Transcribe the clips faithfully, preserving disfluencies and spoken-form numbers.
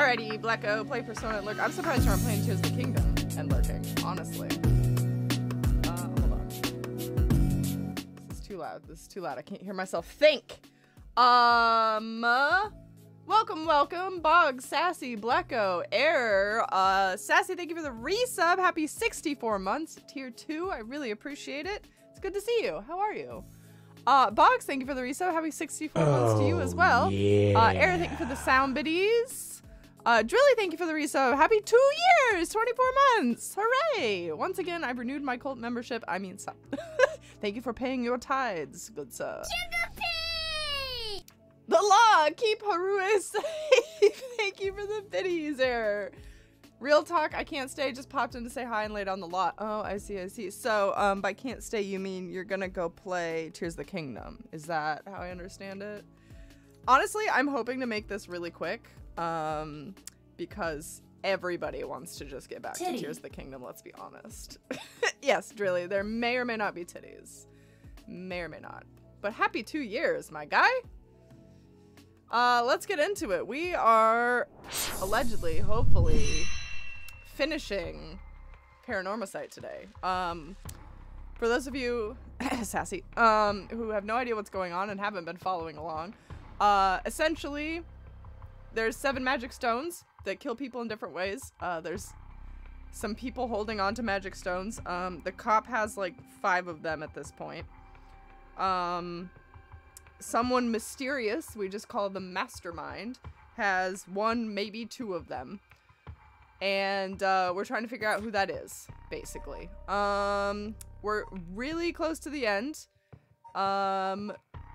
Alrighty, Blacko, play Persona and Lurk. I'm surprised you aren't playing Tears of the Kingdom and lurking, honestly. Uh, hold on. This is too loud. This is too loud. I can't hear myself think. Um, uh, welcome, welcome, Bog, Sassy, Blacko, Air. Uh, Sassy, thank you for the resub. Happy sixty-four months. Tier two, I really appreciate it. It's good to see you. How are you? Uh, Boggs, thank you for the resub. Happy sixty-four oh, months to you as well. Yeah. Uh, Air, thank you for the sound biddies. Uh, Drilly, thank you for the resub. Happy two years, twenty-four months. Hooray. Once again, I've renewed my cult membership. I mean, sub. Thank you for paying your tithes, good sir. Sugar pea! The law, keep Harue safe. Thank you for the biddies, Air. Real talk, I can't stay, just popped in to say hi and lay down the lot. Oh, I see, I see. So, um, by can't stay, you mean you're gonna go play Tears of the Kingdom. Is that how I understand it? Honestly, I'm hoping to make this really quick, um, because everybody wants to just get back Titty. to Tears of the Kingdom, let's be honest. Yes, Drilly, there may or may not be titties. May or may not. But happy two years, my guy. Uh, let's get into it. We are allegedly, hopefully, finishing Paranormasight today. Um, for those of you, sassy, um, who have no idea what's going on and haven't been following along, uh, essentially, there's seven magic stones that kill people in different ways. Uh, there's some people holding on to magic stones. Um, the cop has like five of them at this point. Um, someone mysterious, we just call them Mastermind, has one, maybe two of them. And uh, we're trying to figure out who that is, basically. Um, we're really close to the end. Um,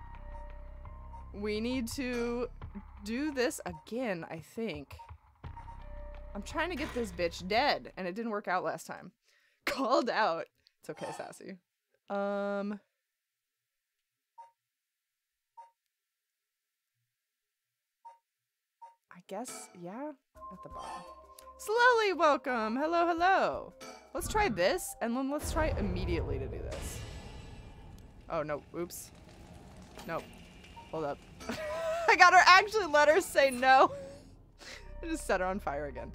we need to do this again, I think. I'm trying to get this bitch dead, and it didn't work out last time. Called out. It's okay, Sassy. Um... I guess, yeah, at the bottom. Slowly welcome. Hello, hello. Let's try this, and then let's try immediately to do this. Oh, no. Oops. Nope. Hold up. I got her actually let her say no. I just set her on fire again.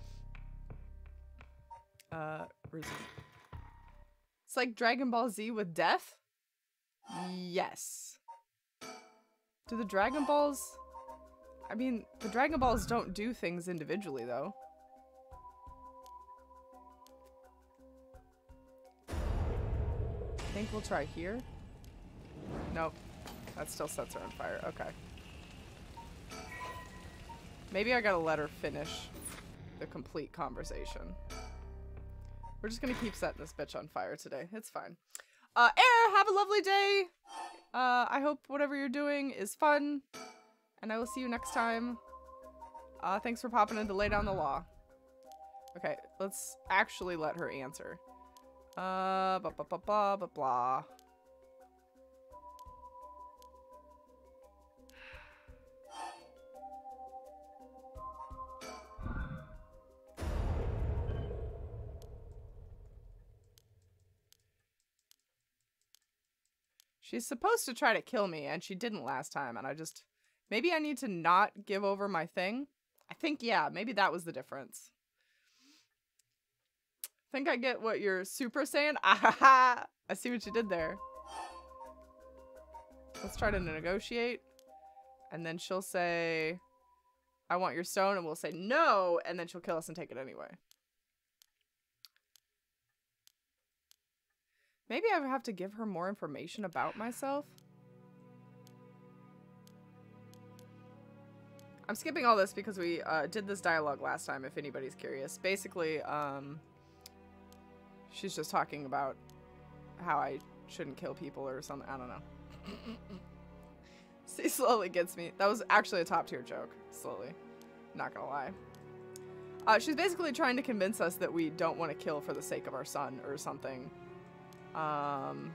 Uh, resume. It's like Dragon Ball Z with death? Yes. Do the Dragon Balls... I mean, the Dragon Balls don't do things individually, though. I think we'll try here. Nope. That still sets her on fire. Okay. Maybe I gotta let her finish the complete conversation. We're just gonna keep setting this bitch on fire today. It's fine. Uh, Air, have a lovely day! Uh, I hope whatever you're doing is fun. And I will see you next time. Uh, thanks for popping in to lay down the law. Okay, let's actually let her answer. Uh, blah, blah, blah, blah, blah, blah. She's supposed to try to kill me, and she didn't last time, and I just... Maybe I need to not give over my thing. I think, yeah, maybe that was the difference. I think I get what you're super saying. Ah, I see what you did there. Let's try to negotiate. And then she'll say, I want your stone, and we'll say no, and then she'll kill us and take it anyway. Maybe I have to give her more information about myself. I'm skipping all this because we uh, did this dialogue last time, if anybody's curious. Basically, um, she's just talking about how I shouldn't kill people or something. I don't know. See, slowly gets me. That was actually a top tier joke. Slowly. Not gonna lie. Uh, she's basically trying to convince us that we don't want to kill for the sake of our son or something. Um,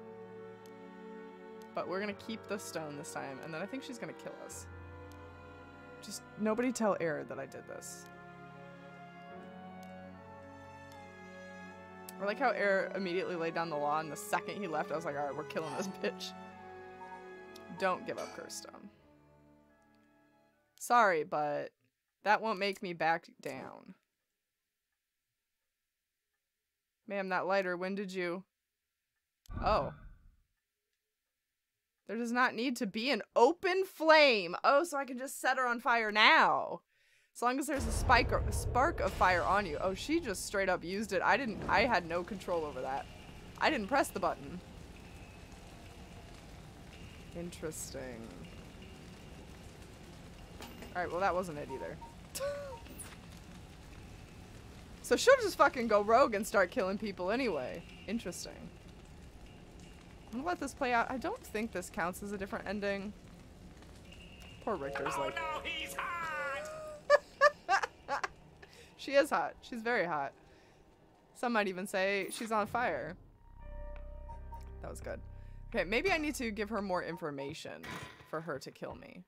but we're gonna keep the stone this time, and then I think she's gonna kill us. Just nobody tell Air that I did this. I like how Air immediately laid down the law, and the second he left, I was like, alright, we're killing this bitch. Don't give up Curse Stone. Sorry, but That won't make me back down. Ma'am, that lighter, when did you... Oh. There does not need to be an open flame. Oh, so I can just set her on fire now. As long as there's a spike or a spark of fire on you. Oh, she just straight up used it. I didn't, I had no control over that. I didn't press the button. Interesting. Alright, well that wasn't it either. So she'll just fucking go rogue and start killing people anyway. Interesting. I'm gonna let this play out. I don't think this counts as a different ending. Poor Richter's like... Oh no, he's hot! She is hot. She's very hot. Some might even say she's on fire. That was good. Okay, maybe I need to give her more information for her to kill me.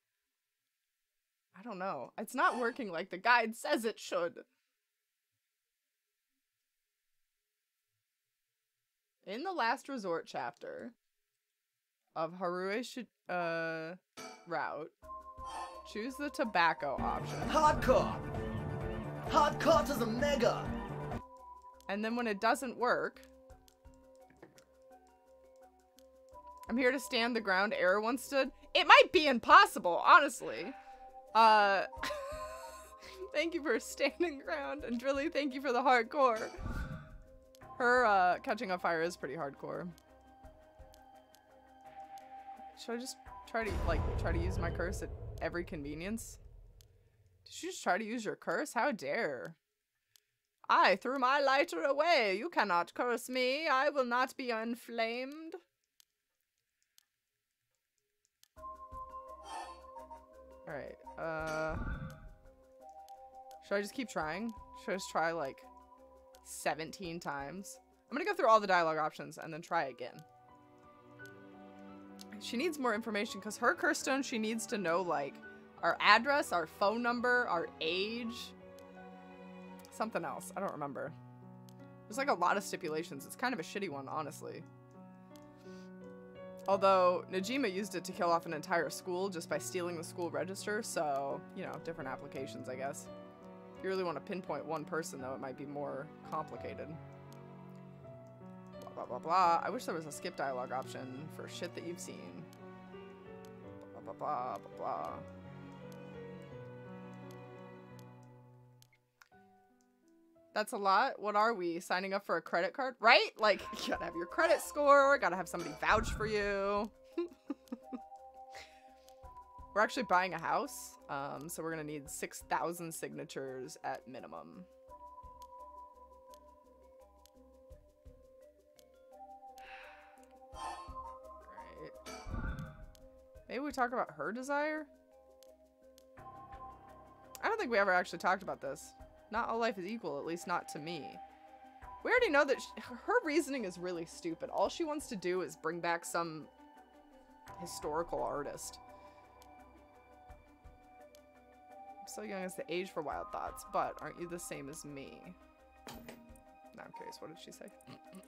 I don't know. It's not working like the guide says it should. In the last resort chapter of Harue's uh, route, choose the tobacco option. Hardcore! Hardcore to the mega! And then when it doesn't work, I'm here to stand the ground Error once stood. It might be impossible, honestly. Uh, thank you for standing ground, and Drilly, thank you for the hardcore. Her uh, catching on fire is pretty hardcore. Should I just try to like try to use my curse at every convenience? Did you just try to use your curse? How dare! I threw my lighter away. You cannot curse me. I will not be inflamed. Alright, uh... should I just keep trying? Should I just try, like, seventeen times? I'm gonna go through all the dialogue options and then try again. She needs more information because her curse stone, she needs to know, like, our address, our phone number, our age. Something else. I don't remember. There's, like, a lot of stipulations. It's kind of a shitty one, honestly. Although, Najima used it to kill off an entire school just by stealing the school register, so, you know, different applications, I guess. If you really want to pinpoint one person, though, it might be more complicated. Blah, blah, blah, blah. I wish there was a skip dialogue option for shit that you've seen. Blah, blah, blah, blah, blah. That's a lot. What are we? Signing up for a credit card? Right? Like, you gotta have your credit score, gotta have somebody vouch for you. We're actually buying a house, um, so we're gonna need six thousand signatures at minimum. Alright. Maybe we talk about her desire? I don't think we ever actually talked about this. Not all life is equal, at least not to me. We already know that she, her reasoning is really stupid. All she wants to do is bring back some historical artist. I'm so young as the age for wild thoughts, but aren't you the same as me? Now I'm curious, what did she say?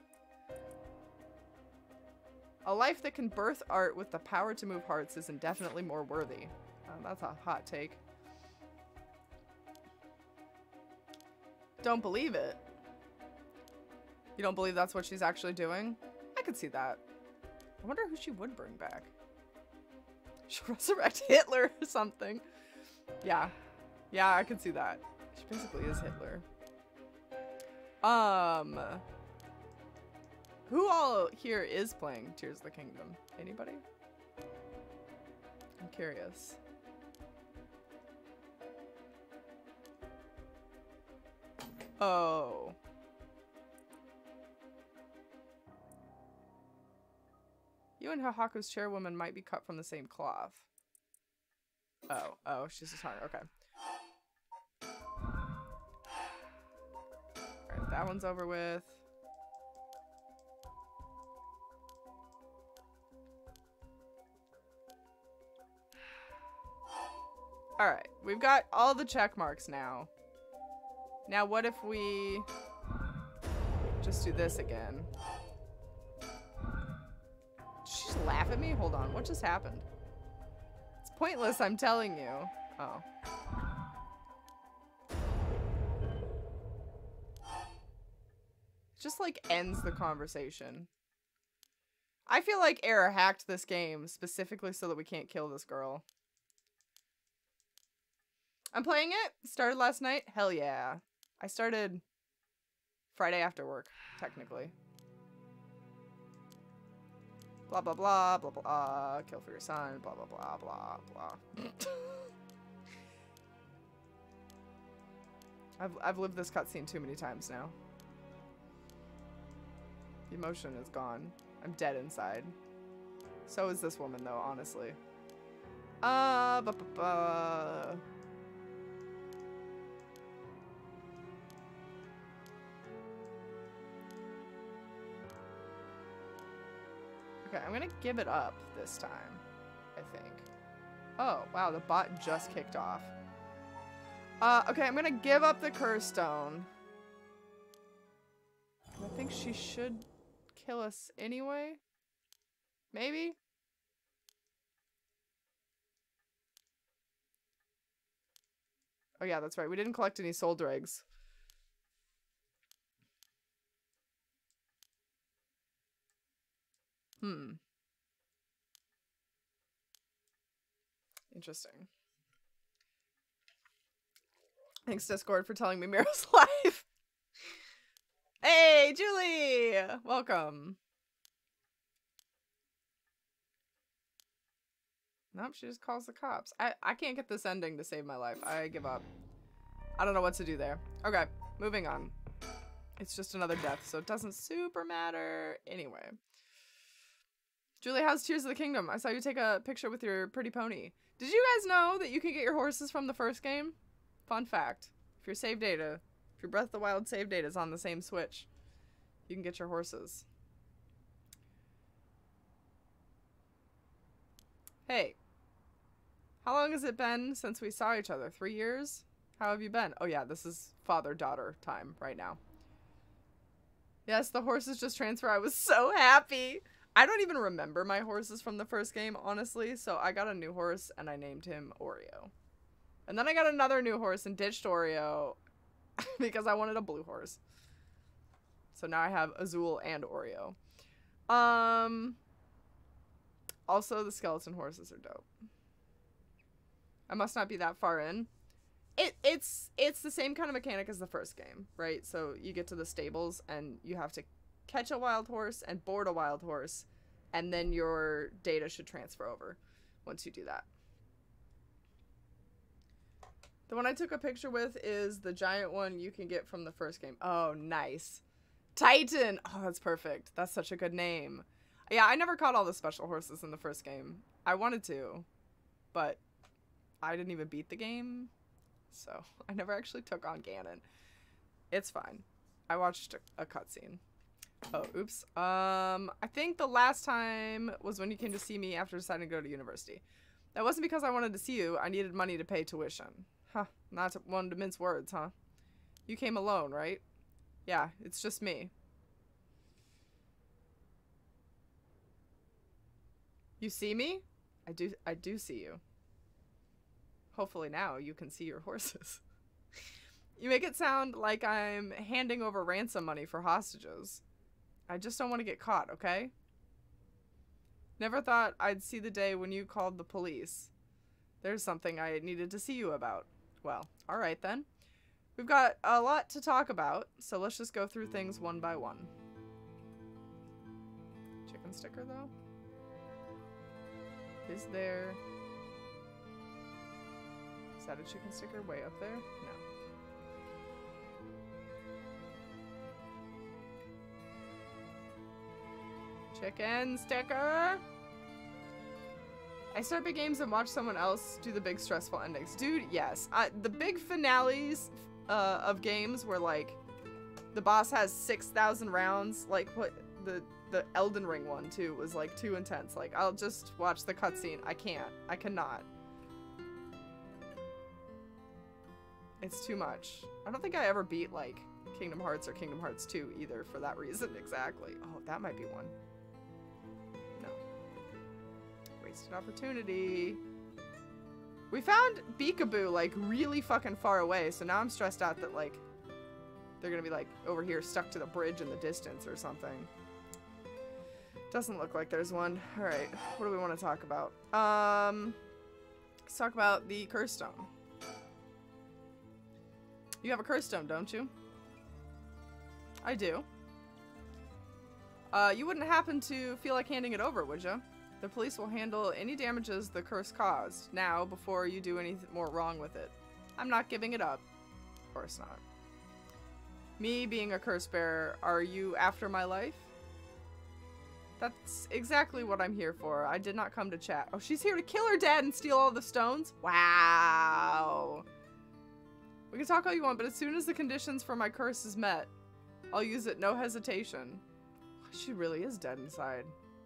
A life that can birth art with the power to move hearts is indefinitely more worthy. Uh, that's a hot take. Don't believe it. You don't believe that's what she's actually doing? I could see that. I wonder who she would bring back. She'll resurrect Hitler or something. Yeah. Yeah, I could see that. She basically is Hitler. Um... Who all here is playing Tears of the Kingdom? Anybody? I'm curious. Oh. You and Hahaku's chairwoman might be cut from the same cloth. Oh, oh, she's just hard. Okay. Alright, that one's over with. Alright, we've got all the check marks now. Now, what if we just do this again? Did she just laugh at me? Hold on, what just happened? It's pointless, I'm telling you. Oh. Just like ends the conversation. I feel like Error hacked this game specifically so that we can't kill this girl. I'm playing it. Started last night. Hell yeah. I started Friday after work, technically. Blah, blah, blah, blah, blah. Kill for your son. Blah, blah, blah, blah, blah. I've, I've lived this cutscene too many times now. The emotion is gone. I'm dead inside. So is this woman, though, honestly. Uh, ba, ba, ba. Okay, I'm gonna give it up this time, I think. Oh, wow, the bot just kicked off. Uh, okay, I'm gonna give up the curse stone. I think she should kill us anyway. Maybe? Oh yeah, that's right. We didn't collect any soul dregs. Hmm. Interesting. Thanks, Discord, for telling me Miro's live. Hey, Julie! Welcome. Nope, she just calls the cops. I, I can't get this ending to save my life. I give up. I don't know what to do there. Okay, moving on. It's just another death, so it doesn't super matter. Anyway. Julie, how's Tears of the Kingdom? I saw you take a picture with your pretty pony. Did you guys know that you can get your horses from the first game? Fun fact. If your save data, if your Breath of the Wild save data is on the same Switch, you can get your horses. Hey. How long has it been since we saw each other? Three years? How have you been? Oh yeah, this is father-daughter time right now. Yes, the horses just transfer. I was so happy. I don't even remember my horses from the first game, honestly, so I got a new horse and I named him Oreo. And then I got another new horse and ditched Oreo because I wanted a blue horse. So now I have Azul and Oreo. Um, also, the skeleton horses are dope. I must not be that far in. It, it's, it's the same kind of mechanic as the first game, right? So you get to the stables and you have to catch a wild horse and board a wild horse, and then your data should transfer over once you do that. The one I took a picture with is the giant one you can get from the first game. Oh, nice. Titan! Oh, that's perfect. That's such a good name. Yeah, I never caught all the special horses in the first game. I wanted to, but I didn't even beat the game, so I never actually took on Ganon. It's fine. I watched a, a cutscene. Oh, oops. Um, I think the last time was when you came to see me after deciding to go to university. That wasn't because I wanted to see you. I needed money to pay tuition. Huh. Not to, one to mince words, huh? You came alone, right? Yeah, it's just me. You see me? I do, I do see you. Hopefully now you can see your horses. You make it sound like I'm handing over ransom money for hostages. I just don't want to get caught, okay? Never thought I'd see the day when you called the police. There's something I needed to see you about. Well, alright then. We've got a lot to talk about, so let's just go through things one by one. Chicken sticker, though? Is there... Is that a chicken sticker way up there? No. Chicken sticker! I start big games and watch someone else do the big stressful endings. Dude, yes. Uh, the big finales uh, of games where, like, the boss has six thousand rounds, like, what the, the Elden Ring one, too, was, like, too intense. Like, I'll just watch the cutscene. I can't. I cannot. It's too much. I don't think I ever beat, like, Kingdom Hearts or Kingdom Hearts two either for that reason exactly. Oh, that might be one. No. Wasted opportunity. We found Beekaboo, like, really fucking far away, so now I'm stressed out that, like, They're gonna be like over here stuck to the bridge in the distance or something. Doesn't look like there's one. Alright, what do we want to talk about? Um, let's talk about the curse stone. You have a curse stone, don't you? I do. Uh, you wouldn't happen to feel like handing it over, would you? The police will handle any damages the curse caused now before you do anything more wrong with it. I'm not giving it up. Of course not. Me being a curse bearer, are you after my life? That's exactly what I'm here for. I did not come to chat. Oh, she's here to kill her dad and steal all the stones? Wow. We can talk all you want, but as soon as the conditions for my curse is met, I'll use it, no hesitation. She really is dead inside.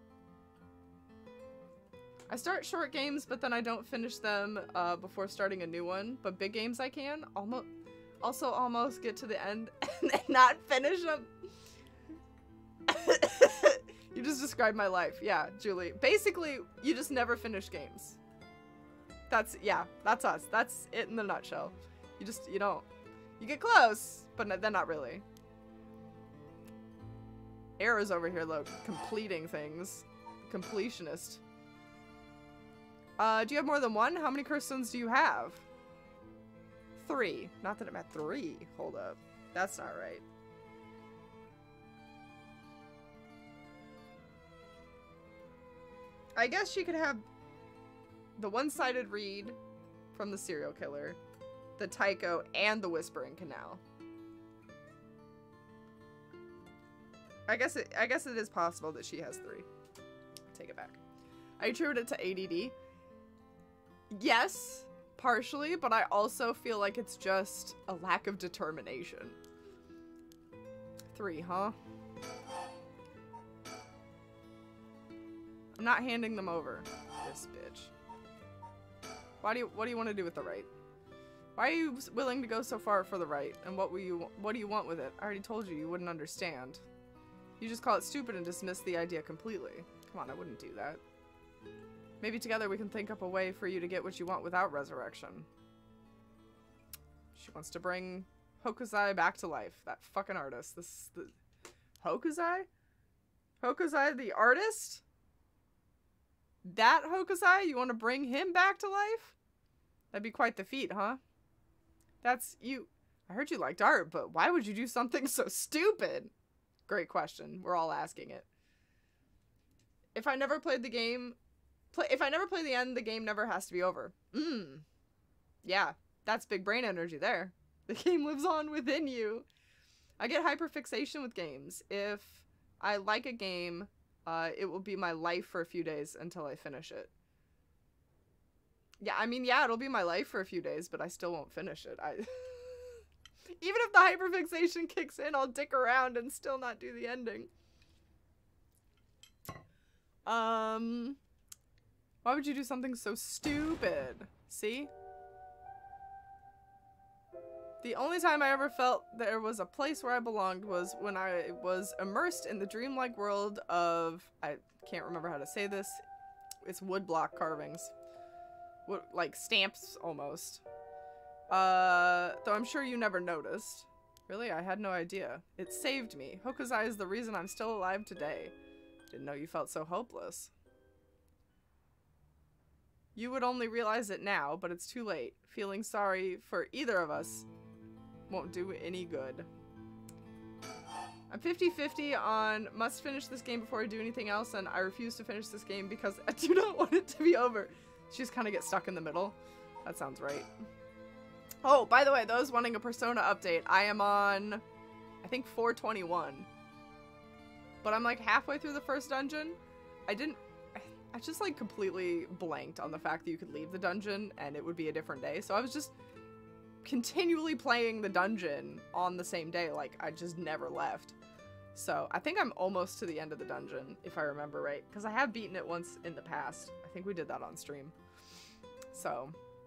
I start short games, but then I don't finish them uh, before starting a new one. But big games I can. Almost, also almost get to the end and then not finish them. You just described my life. Yeah, Julie. Basically, you just never finish games. That's, yeah, that's us. That's it in the nutshell. You just, you don't. You get close, but no, then not really. Arrow's over here, look, completing things. Completionist. Uh, do you have more than one? How many curse stones do you have? Three. Not that I'm at three. Hold up. That's not right. I guess she could have the one-sided reed from the serial killer, the Tycho, and the Whispering Canal. I guess it I guess it is possible that she has three. Take it back. I attribute it to A D D. Yes, partially, but I also feel like it's just a lack of determination. Three, huh? I'm not handing them over. This bitch. Why do you what do you want to do with the right? Why are you willing to go so far for the right? And what will you what do you want with it? I already told you you wouldn't understand. You just call it stupid and dismiss the idea completely. Come on, I wouldn't do that. Maybe together we can think up a way for you to get what you want without resurrection. She wants to bring Hokusai back to life. That fucking artist. This the Hokusai? Hokusai the artist? That Hokusai? You want to bring him back to life? That'd be quite the feat, huh? That's you. I heard you liked art, but why would you do something so stupid? Great question. We're all asking it. If I never played the game, play, if I never play the end, the game never has to be over. Mmm. Yeah, that's big brain energy there. The game lives on within you. I get hyperfixation with games. If I like a game, uh, it will be my life for a few days until I finish it. Yeah, I mean, yeah, it'll be my life for a few days, but I still won't finish it. I... Even if the hyperfixation kicks in, I'll dick around and still not do the ending. Um, why would you do something so stupid? See? The only time I ever felt there was a place where I belonged was when I was immersed in the dreamlike world of, I can't remember how to say this, it's woodblock carvings. Wood, like stamps, almost. Uh, though I'm sure you never noticed. Really? I had no idea. It saved me. Hokusai is the reason I'm still alive today. Didn't know you felt so hopeless. You would only realize it now, but it's too late. Feeling sorry for either of us won't do any good. I'm fifty fifty on must finish this game before I do anything else, and I refuse to finish this game because I do not want it to be over. She just kind of gets stuck in the middle. That sounds right. Oh, by the way, those wanting a Persona update, I am on, I think, four twenty-one. But I'm like halfway through the first dungeon. I didn't, I just like completely blanked on the fact that you could leave the dungeon and it would be a different day. So I was just continually playing the dungeon on the same day. Like, I just never left. So I think I'm almost to the end of the dungeon, if I remember right. Because I have beaten it once in the past. I think we did that on stream. So...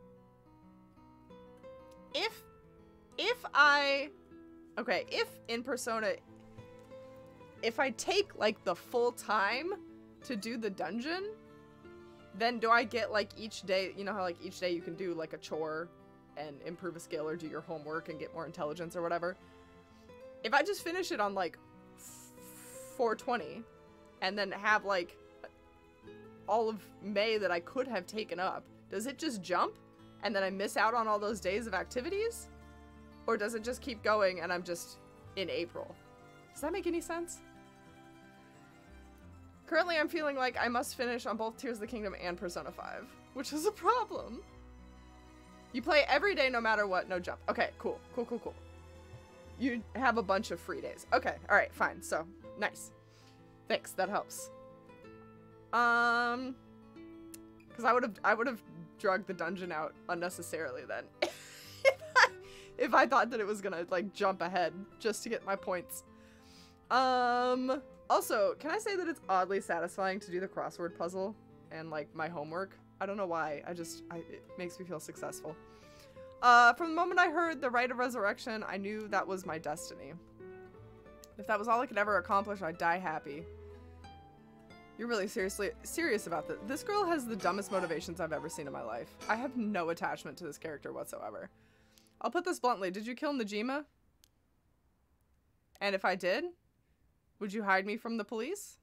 If, if I, okay, if in Persona, if I take, like, the full time to do the dungeon, then do I get, like, each day, you know how, like, each day you can do, like, a chore and improve a skill or do your homework and get more intelligence or whatever? if I just finish it on like four twenty and then have like all of May that I could have taken up, does it just jump and then I miss out on all those days of activities? Or does it just keep going and I'm just in April? Does that make any sense? Currently, I'm feeling like I must finish on both Tears of the Kingdom and Persona five, which is a problem. You play every day no matter what, no jump. Okay, cool, cool, cool, cool. You have a bunch of free days. Okay, all right, fine. So, nice. Thanks, that helps. Um, because I would have, I would have drugged the dungeon out unnecessarily then. if, I, if I thought that it was gonna like jump ahead just to get my points. Um. Also, can I say that it's oddly satisfying to do the crossword puzzle and, like, my homework? I don't know why. I just, I, it makes me feel successful. Uh, from the moment I heard the Rite of Resurrection, I knew that was my destiny. If that was all I could ever accomplish, I'd die happy. You're really seriously serious about this. This girl has the dumbest motivations I've ever seen in my life. I have no attachment to this character whatsoever. I'll put this bluntly. Did you kill Najima? And if I did, would you hide me from the police?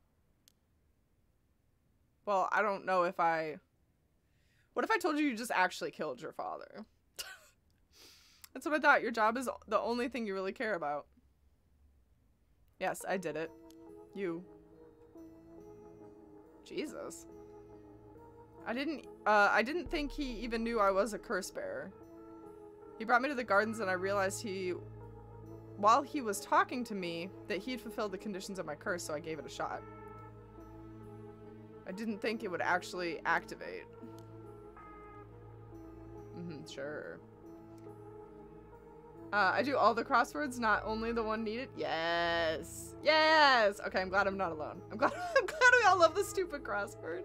Well, I don't know if I... What if I told you you just actually killed your father? That's what I thought. Your job is the only thing you really care about. Yes, I did it. You. Jesus. I didn't, uh, I didn't think he even knew I was a curse bearer. He brought me to the gardens and I realized he... while he was talking to me, that he'd fulfilled the conditions of my curse, so I gave it a shot. I didn't think it would actually activate. Mm-hmm, sure. Uh, I do all the crosswords, not only the one needed. Yes! Yes! Okay, I'm glad I'm not alone. I'm glad, I'm glad we all love the stupid crossword.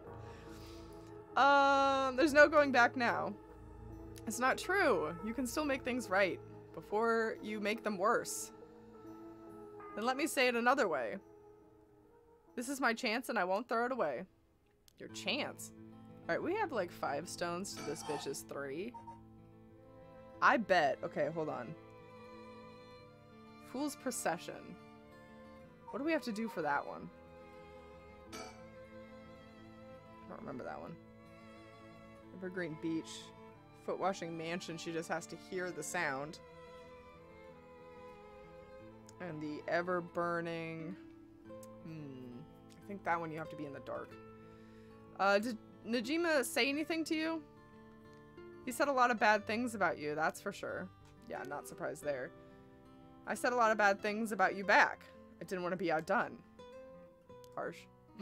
Um, there's no going back now. It's not true. You can still make things right before you make them worse. Then let me say it another way. This is my chance and I won't throw it away. Your chance? Alright, we have like five stones to this bitch's three. I bet. Okay, hold on. Fool's Procession. What do we have to do for that one? I don't remember that one. Evergreen Beach. Foot washing mansion. She just has to hear the sound. And the ever burning. Hmm. I think that one you have to be in the dark. Uh, did Najima say anything to you? He said a lot of bad things about you, that's for sure. Yeah, not surprised there. I said a lot of bad things about you back. I didn't want to be outdone. Harsh.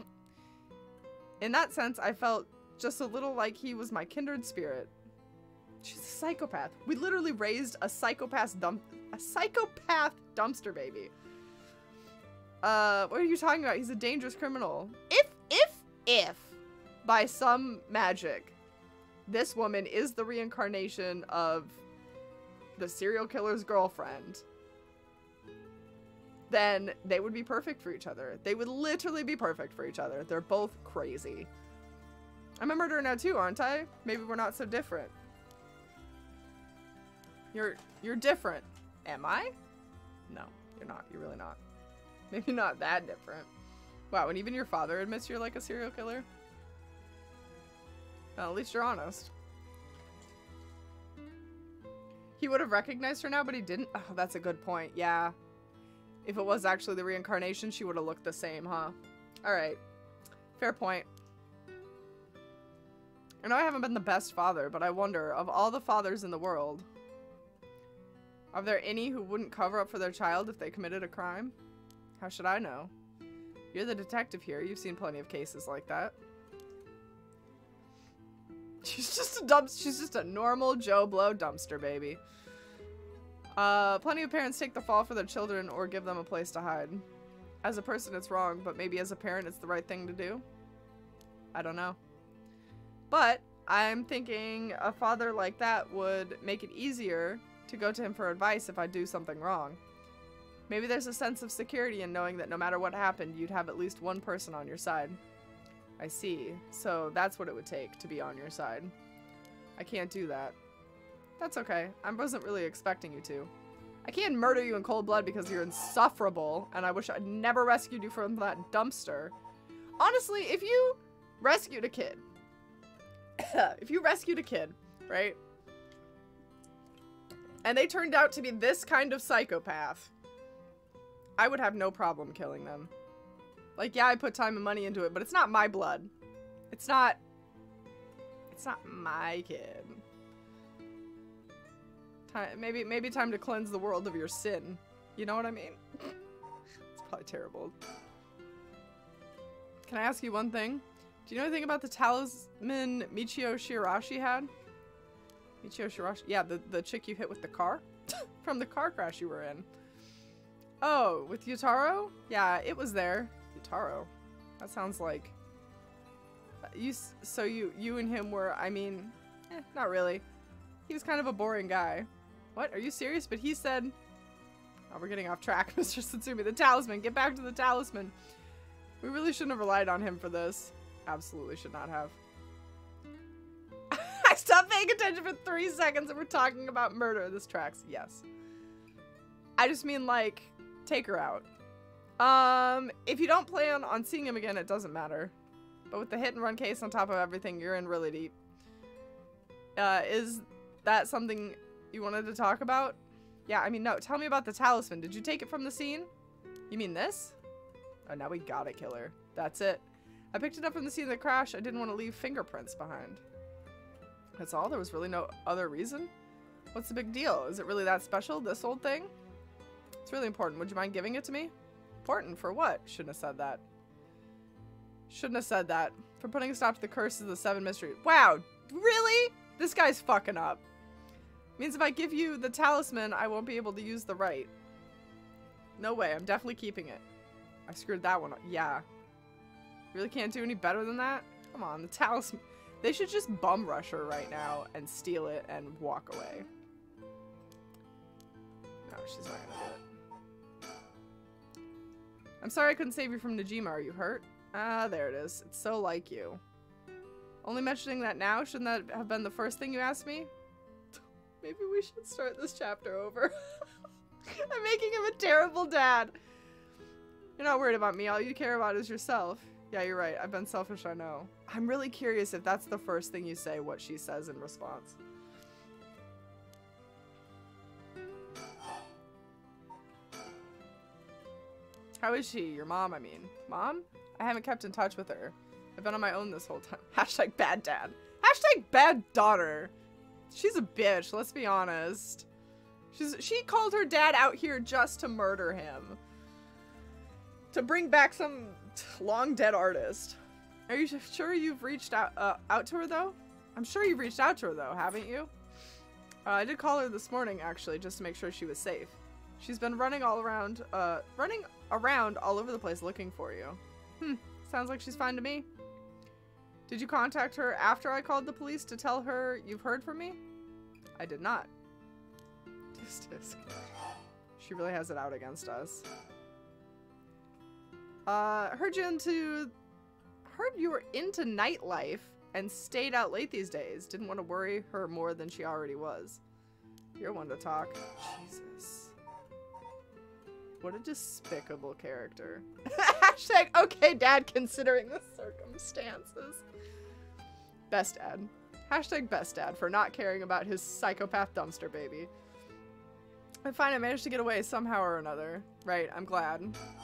In that sense, I felt just a little like he was my kindred spirit. She's a psychopath. We literally raised a psychopath dump a psychopath dumpster baby. Uh, what are you talking about? He's a dangerous criminal. If, if, if, by some magic, this woman is the reincarnation of the serial killer's girlfriend, then they would be perfect for each other. They would literally be perfect for each other. They're both crazy. I'm a murderer now too, aren't I? Maybe we're not so different. You're, you're different. Am I? No, you're not. You're really not. Maybe not that different. Wow, and even your father admits you're like a serial killer? Well, at least you're honest. He would have recognized her now, but he didn't? Oh, that's a good point. Yeah. If it was actually the reincarnation, she would have looked the same, huh? Alright. Fair point. I know I haven't been the best father, but I wonder, of all the fathers in the world, are there any who wouldn't cover up for their child if they committed a crime? How should I know? You're the detective here. You've seen plenty of cases like that. She's just a dump. She's just a normal Joe Blow dumpster baby. Uh, plenty of parents take the fall for their children or give them a place to hide. As a person, it's wrong, but maybe as a parent, it's the right thing to do. I don't know. But I'm thinking a father like that would make it easier to go to him for advice if I do something wrong. Maybe there's a sense of security in knowing that no matter what happened, you'd have at least one person on your side. I see. So that's what it would take to be on your side. I can't do that. That's okay. I wasn't really expecting you to. I can't murder you in cold blood because you're insufferable, and I wish I'd never rescued you from that dumpster. Honestly, if you rescued a kid, if you rescued a kid, right, and they turned out to be this kind of psychopath, I would have no problem killing them. Like, yeah, I put time and money into it, but it's not my blood. It's not, it's not my kid. Time, maybe, maybe time to cleanse the world of your sin. You know what I mean? It's probably terrible. Can I ask you one thing? Do you know anything about the talisman Michio Shirashi had? Michio Shirashi? Yeah, the, the chick you hit with the car? From the car crash you were in. Oh, with Yutaro? Yeah, it was there. Yutaro. That sounds like... You, so you, you and him were, I mean, eh, not really. He was kind of a boring guy. What? Are you serious? But he said... Oh, we're getting off track, Mister Satsumi. The talisman. Get back to the talisman. We really shouldn't have relied on him for this. Absolutely should not have. I stopped paying attention for three seconds and we're talking about murder. This tracks. Yes. I just mean, like, take her out. Um, if you don't plan on seeing him again, it doesn't matter. But with the hit and run case on top of everything, you're in really deep. Uh, is that something you wanted to talk about? Yeah, I mean, no. Tell me about the talisman. Did you take it from the scene? You mean this? Oh, now we gotta kill her. That's it. I picked it up from the scene of the crash. I didn't want to leave fingerprints behind. That's all? There was really no other reason? What's the big deal? Is it really that special, this old thing? It's really important. Would you mind giving it to me? Important for what? Shouldn't have said that. Shouldn't have said that. For putting a stop to the curses of the seven mysteries. Wow, really? This guy's fucking up. Means if I give you the talisman, I won't be able to use the right. No way, I'm definitely keeping it. I screwed that one up. Yeah. Really can't do any better than that? Come on, the talisman. They should just bum rush her right now and steal it and walk away. No, she's not gonna do it. I'm sorry I couldn't save you from Najima. Are you hurt? Ah, there it is. It's so like you. Only mentioning that now? Shouldn't that have been the first thing you asked me? Maybe we should start this chapter over. I'm making him a terrible dad. You're not worried about me. All you care about is yourself. Yeah, you're right. I've been selfish, I know. I'm really curious if that's the first thing you say, what she says in response. How is she? Your mom, I mean. Mom? I haven't kept in touch with her. I've been on my own this whole time. Hashtag bad dad. Hashtag bad daughter. She's a bitch, let's be honest. She's She called her dad out here just to murder him. To bring back some long dead artist. Are you sure you've reached out uh, out to her though? I'm sure you've reached out to her though, haven't you? Uh, I did call her this morning actually, just to make sure she was safe. She's been running all around, uh, running around all over the place looking for you. Hmm, sounds like she's fine to me. Did you contact her after I called the police to tell her you've heard from me? I did not. Tisk tisk. She really has it out against us. Uh, heard you into, heard you were into nightlife and stayed out late these days. Didn't want to worry her more than she already was. You're one to talk. Jesus. What a despicable character. Hashtag okay dad considering the circumstances. Best dad. Hashtag best dad for not caring about his psychopath dumpster baby. I'm fine, I managed to get away somehow or another. Right, I'm glad.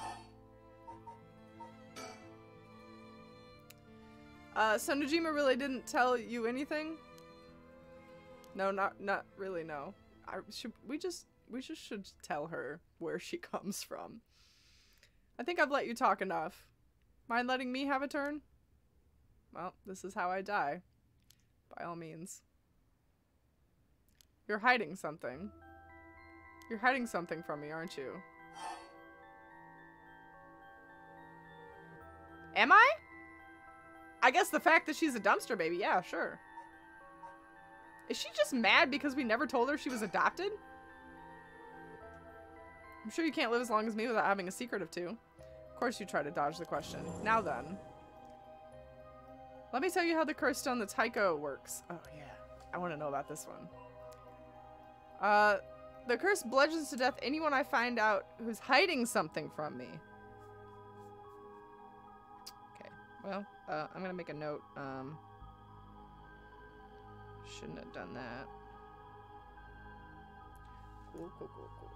Uh, so Najima really didn't tell you anything? No, not not really, no. I should we just we just should tell her where she comes from. I think I've let you talk enough. Mind letting me have a turn? Well, this is how I die. By all means. You're hiding something. You're hiding something from me, aren't you? Am I? I guess the fact that she's a dumpster baby, yeah, sure. Is she just mad because we never told her she was adopted? I'm sure you can't live as long as me without having a secret of two. Of course you try to dodge the question. Now then. Let me tell you how the curse stone the Taiko works. Oh yeah, I want to know about this one. Uh, The curse bludgeons to death anyone I find out who's hiding something from me. Okay, well, uh, I'm gonna make a note. Um, shouldn't have done that. Cool, cool, cool, cool.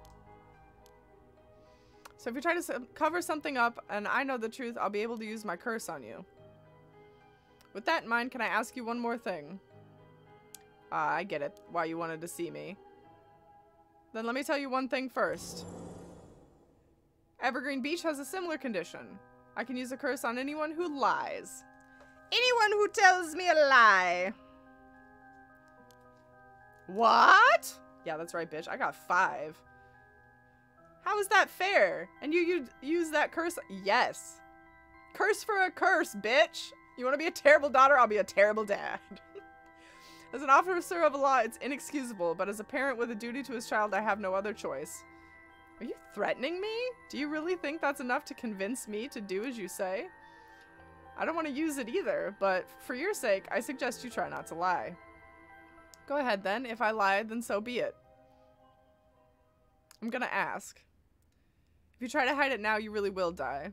So if you try to s cover something up and I know the truth, I'll be able to use my curse on you. With that in mind, can I ask you one more thing? Ah, I get it, why you wanted to see me. Then let me tell you one thing first. Evergreen Beach has a similar condition. I can use a curse on anyone who lies. Anyone who tells me a lie. What? Yeah, that's right, bitch. I got five. How is that fair? And you, you use that curse? Yes. Curse for a curse, bitch. You want to be a terrible daughter? I'll be a terrible dad. As an officer of the law, it's inexcusable, but as a parent with a duty to his child, I have no other choice. Are you threatening me? Do you really think that's enough to convince me to do as you say? I don't want to use it either, but for your sake, I suggest you try not to lie. Go ahead then. If I lied, then so be it. I'm gonna ask. If you try to hide it now, you really will die.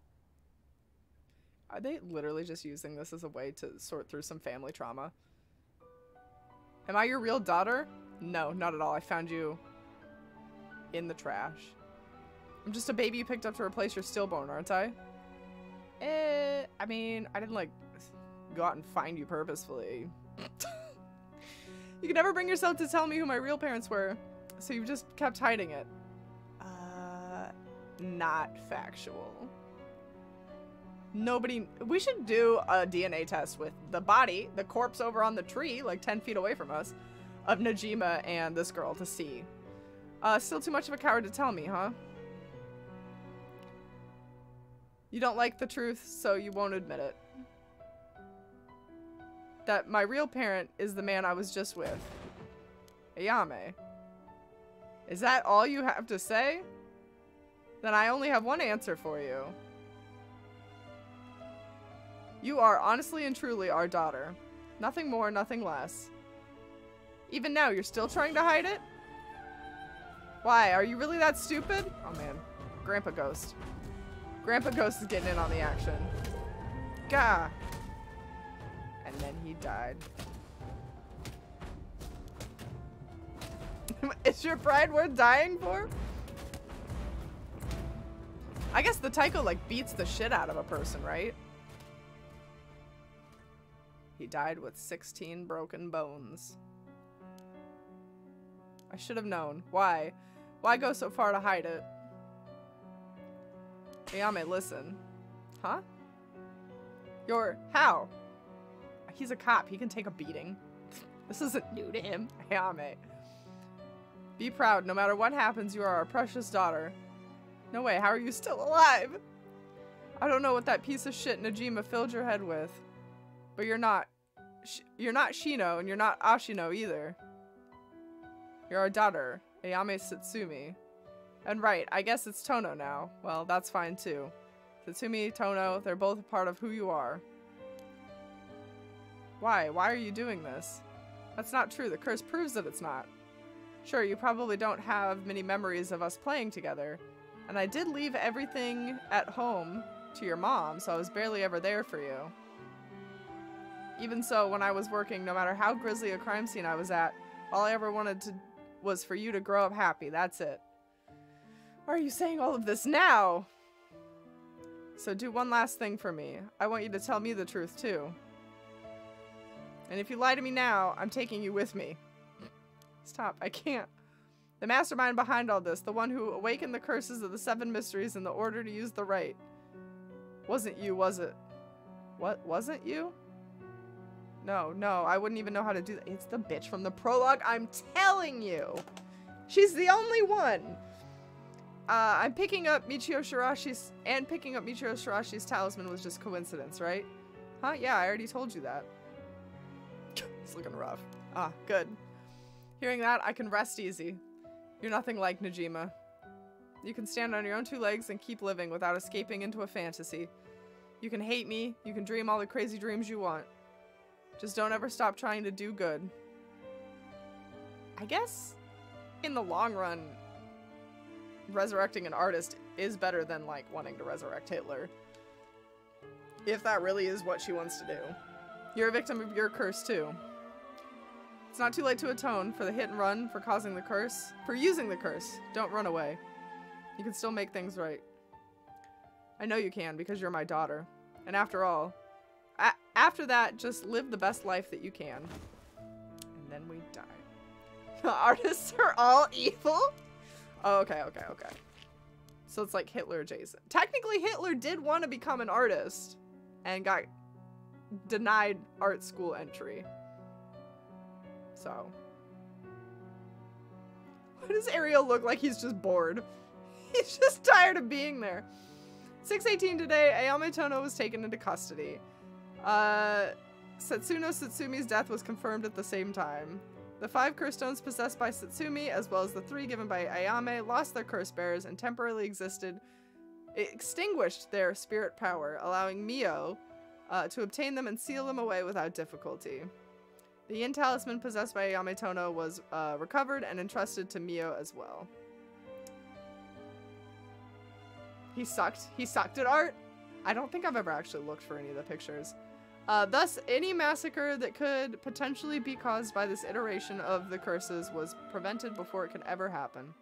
Are they literally just using this as a way to sort through some family trauma? Am I your real daughter? No, not at all. I found you in the trash. I'm just a baby you picked up to replace your stillborn, aren't I? Eh, I mean, I didn't like go out and find you purposefully. You could never bring yourself to tell me who my real parents were, so you've just kept hiding it. Uh, not factual. Nobody, we should do a D N A test with the body, the corpse over on the tree, like ten feet away from us, of Najima and this girl to see. Uh, still too much of a coward to tell me, huh? You don't like the truth, so you won't admit it. That my real parent is the man I was just with. Ayame. Is that all you have to say? Then I only have one answer for you. You are honestly and truly our daughter. Nothing more, nothing less. Even now, you're still trying to hide it? Why? Are you really that stupid? Oh man. Grandpa Ghost. Grandpa Ghost is getting in on the action. Gah! And then he died. Is your pride worth dying for? I guess the Taiko like beats the shit out of a person, right? He died with sixteen broken bones. I should have known. Why? Why go so far to hide it? Ayame, listen. Huh? You're... how? He's a cop. He can take a beating. This isn't new to him. Ayame. Be proud. No matter what happens, you are our precious daughter. No way. How are you still alive? I don't know what that piece of shit Najima filled your head with. But you're not... Sh you're not Shino, and you're not Ashino either. You're our daughter, Ayame Satsumi. And right, I guess it's Tono now. Well, that's fine too. Satsumi, Tono, they're both a part of who you are. Why? Why are you doing this? That's not true. The curse proves that it's not. Sure, you probably don't have many memories of us playing together. And I did leave everything at home to your mom, so I was barely ever there for you. Even so, when I was working, no matter how grisly a crime scene I was at, all I ever wanted to was for you to grow up happy. That's it. Why are you saying all of this now? So do one last thing for me. I want you to tell me the truth too. And if you lie to me now, I'm taking you with me. Stop, I can't. The mastermind behind all this, the one who awakened the curses of the seven mysteries in the order to use the right. Wasn't you, was it? What, wasn't you? No, no, I wouldn't even know how to do that. It's the bitch from the prologue, I'm telling you. She's the only one. Uh, I'm picking up Michio Shirashi's, and picking up Michio Shirashi's talisman was just coincidence, right? Huh? Yeah, I already told you that. It's looking rough. Ah, good. Hearing that, I can rest easy. You're nothing like Najima. You can stand on your own two legs and keep living without escaping into a fantasy. You can hate me, you can dream all the crazy dreams you want. Just don't ever stop trying to do good. I guess in the long run, resurrecting an artist is better than, like, wanting to resurrect Hitler. If that really is what she wants to do. You're a victim of your curse, too. It's not too late to atone for the hit and run, for causing the curse, for using the curse. Don't run away. You can still make things right. I know you can, because you're my daughter. And after all, a after that, just live the best life that you can. And then we die. The artists are all evil? Oh, okay, okay, okay. So it's like Hitler adjacent. Technically, Hitler did want to become an artist and got denied art school entry. So. Why does Ariel look like he's just bored? He's just tired of being there. six eighteen today, Ayame Tono was taken into custody. Uh, Setsuno Satsumi's death was confirmed at the same time. The five curse stones possessed by Satsumi, as well as the three given by Ayame, lost their curse bearers and temporarily existed, extinguished their spirit power, allowing Mio uh, to obtain them and seal them away without difficulty. The Yin talisman possessed by Ayame Tono was uh, recovered and entrusted to Mio as well. He sucked. He sucked at art? I don't think I've ever actually looked for any of the pictures. Uh, thus, any massacre that could potentially be caused by this iteration of the curses was prevented before it could ever happen.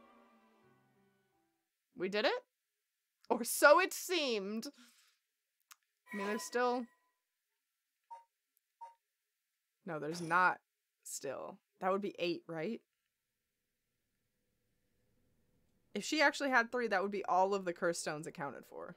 We did it? Or so it seemed. I mean, there's still... No, there's not still. That would be eight, right? If she actually had three, that would be all of the curse stones accounted for.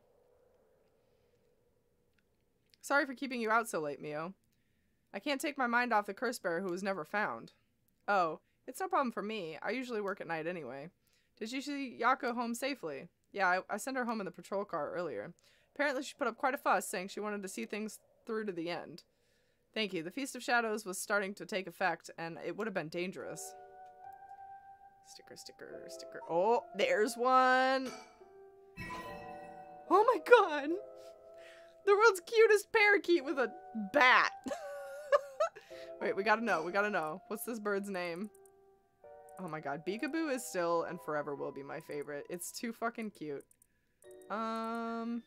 Sorry for keeping you out so late, Mio. I can't take my mind off the curse bearer who was never found. Oh, it's no problem for me. I usually work at night anyway. Did you see Yako home safely? Yeah, I, I sent her home in the patrol car earlier. Apparently she put up quite a fuss, saying she wanted to see things through to the end. Thank you. The Feast of Shadows was starting to take effect, and it would have been dangerous. Sticker, sticker, sticker. Oh, there's one! Oh my god! The world's cutest parakeet with a bat! Wait, we gotta know, we gotta know. What's this bird's name? Oh my god, Beekaboo is still and forever will be my favorite. It's too fucking cute. Um...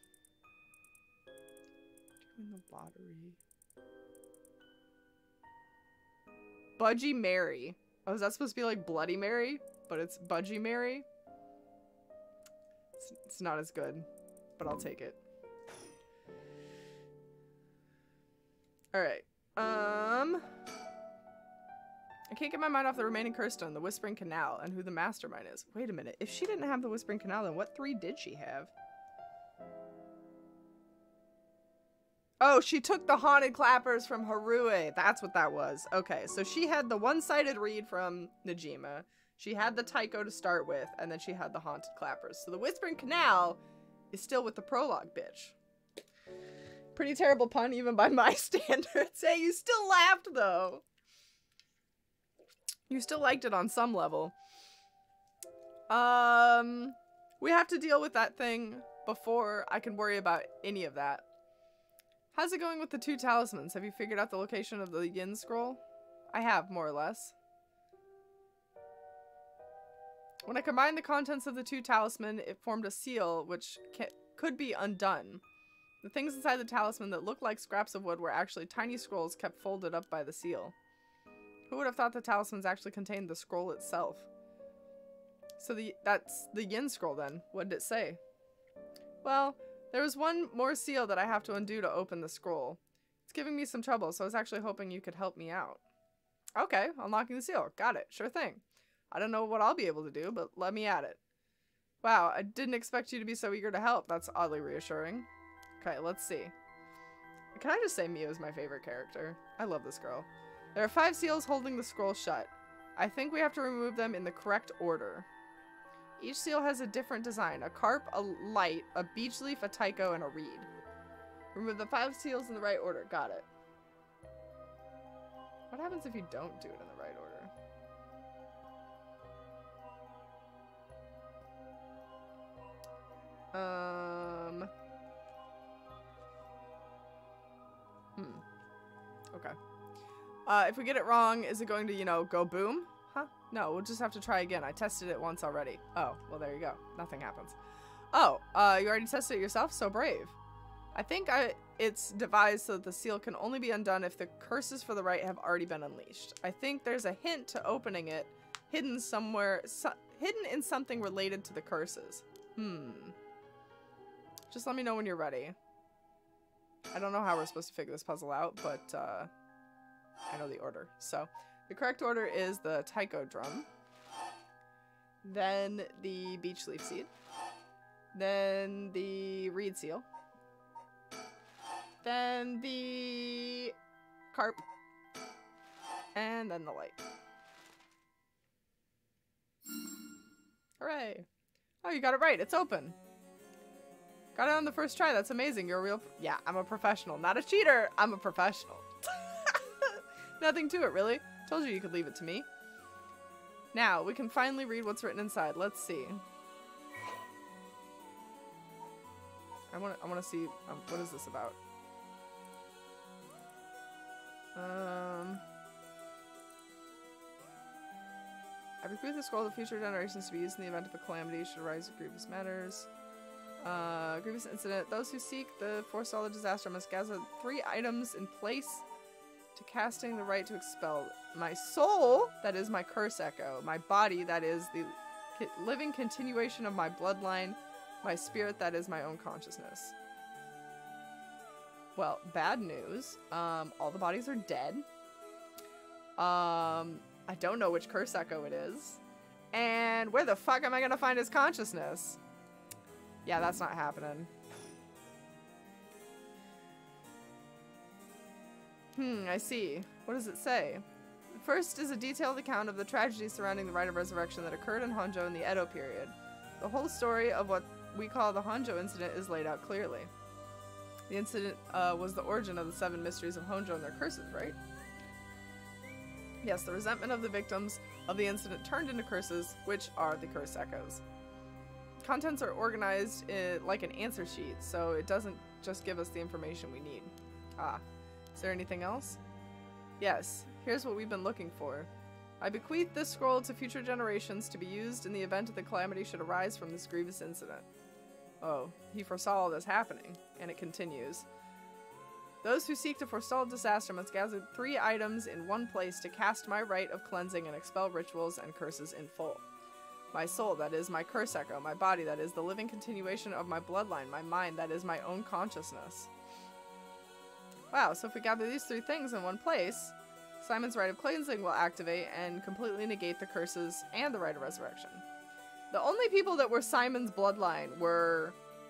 Doing the lottery. Budgie Mary. Oh, is that supposed to be like Bloody Mary? But it's Budgie Mary? It's, it's not as good, but I'll take it. Alright. Um... I can't get my mind off the remaining curse stone, the Whispering Canal, and who the mastermind is. Wait a minute. If she didn't have the Whispering Canal, then what three did she have? Oh, she took the Haunted Clappers from Harue. That's what that was. Okay, so she had the one-sided read from Najima. She had the Taiko to start with, and then she had the Haunted Clappers. So the Whispering Canal is still with the prologue, bitch. Pretty terrible pun, even by my standards. Hey, you still laughed, though. You still liked it on some level. Um, we have to deal with that thing before I can worry about any of that. How's it going with the two talismans? Have you figured out the location of the Yin scroll? I have, more or less. When I combined the contents of the two talisman, it formed a seal which ca could be undone. The things inside the talisman that looked like scraps of wood were actually tiny scrolls kept folded up by the seal. Who would have thought the talismans actually contained the scroll itself? So the that's the Yin scroll then. What did it say? Well, there was one more seal that I have to undo to open the scroll. It's giving me some trouble, so I was actually hoping you could help me out. Okay, unlocking the seal. Got it. Sure thing. I don't know what I'll be able to do, but let me at it. Wow, I didn't expect you to be so eager to help. That's oddly reassuring. Okay, let's see. Can I just say Mio is my favorite character? I love this girl. There are five seals holding the scroll shut. I think we have to remove them in the correct order. Each seal has a different design. A carp, a light, a beech leaf, a taiko, and a reed. Remove the five seals in the right order. Got it. What happens if you don't do it in the right order? Um... Hmm. Okay. Uh, if we get it wrong, is it going to, you know, go boom? Huh? No, we'll just have to try again. I tested it once already. Oh, well, there you go. Nothing happens. Oh, uh, you already tested it yourself? So brave. I think I, it's devised so that the seal can only be undone if the curses for the right have already been unleashed. I think there's a hint to opening it, hidden somewhere, so, hidden in something related to the curses. Hmm. Just let me know when you're ready. I don't know how we're supposed to figure this puzzle out, but uh, I know the order. So, the correct order is the taiko drum, then the beech leaf seed, then the reed seal, then the carp, and then the light. Hooray! Oh, you got it right. It's open. Got it on the first try. That's amazing. You're a real... Yeah, I'm a professional. Not a cheater. I'm a professional. Nothing to it, really. Told you you could leave it to me. Now, we can finally read what's written inside. Let's see. I want to I want to see... Um, what is this about? Um... I bequeath the scroll to future generations to be used in the event of a calamity should arise of grievous matters. Uh, grievous incident. Those who seek the forestall the disaster must gather three items in place to casting the right to expel my soul, that is my curse echo, my body, that is the living continuation of my bloodline, my spirit, that is my own consciousness. Well, bad news. Um, all the bodies are dead. Um, I don't know which curse echo it is. And where the fuck am I gonna find his consciousness? Yeah, that's not happening. Hmm, I see. What does it say? First is a detailed account of the tragedy surrounding the Rite of Resurrection that occurred in Honjo in the Edo period. The whole story of what we call the Honjo incident is laid out clearly. The incident uh, was the origin of the seven mysteries of Honjo and their curses, right? Yes, the resentment of the victims of the incident turned into curses, which are the curse echoes. Contents are organized in, like an answer sheet, so it doesn't just give us the information we need. Ah, is there anything else? Yes, here's what we've been looking for. I bequeath this scroll to future generations to be used in the event that the calamity should arise from this grievous incident. Oh, he foresaw all this happening, and it continues. Those who seek to forestall disaster must gather three items in one place to cast my rite of cleansing and expel rituals and curses in full. My soul, that is my curse echo, my body, that is the living continuation of my bloodline, my mind, that is my own consciousness. Wow, so if we gather these three things in one place, Simon's Rite of Cleansing will activate and completely negate the curses and the Rite of Resurrection. The only people that were Simon's bloodline were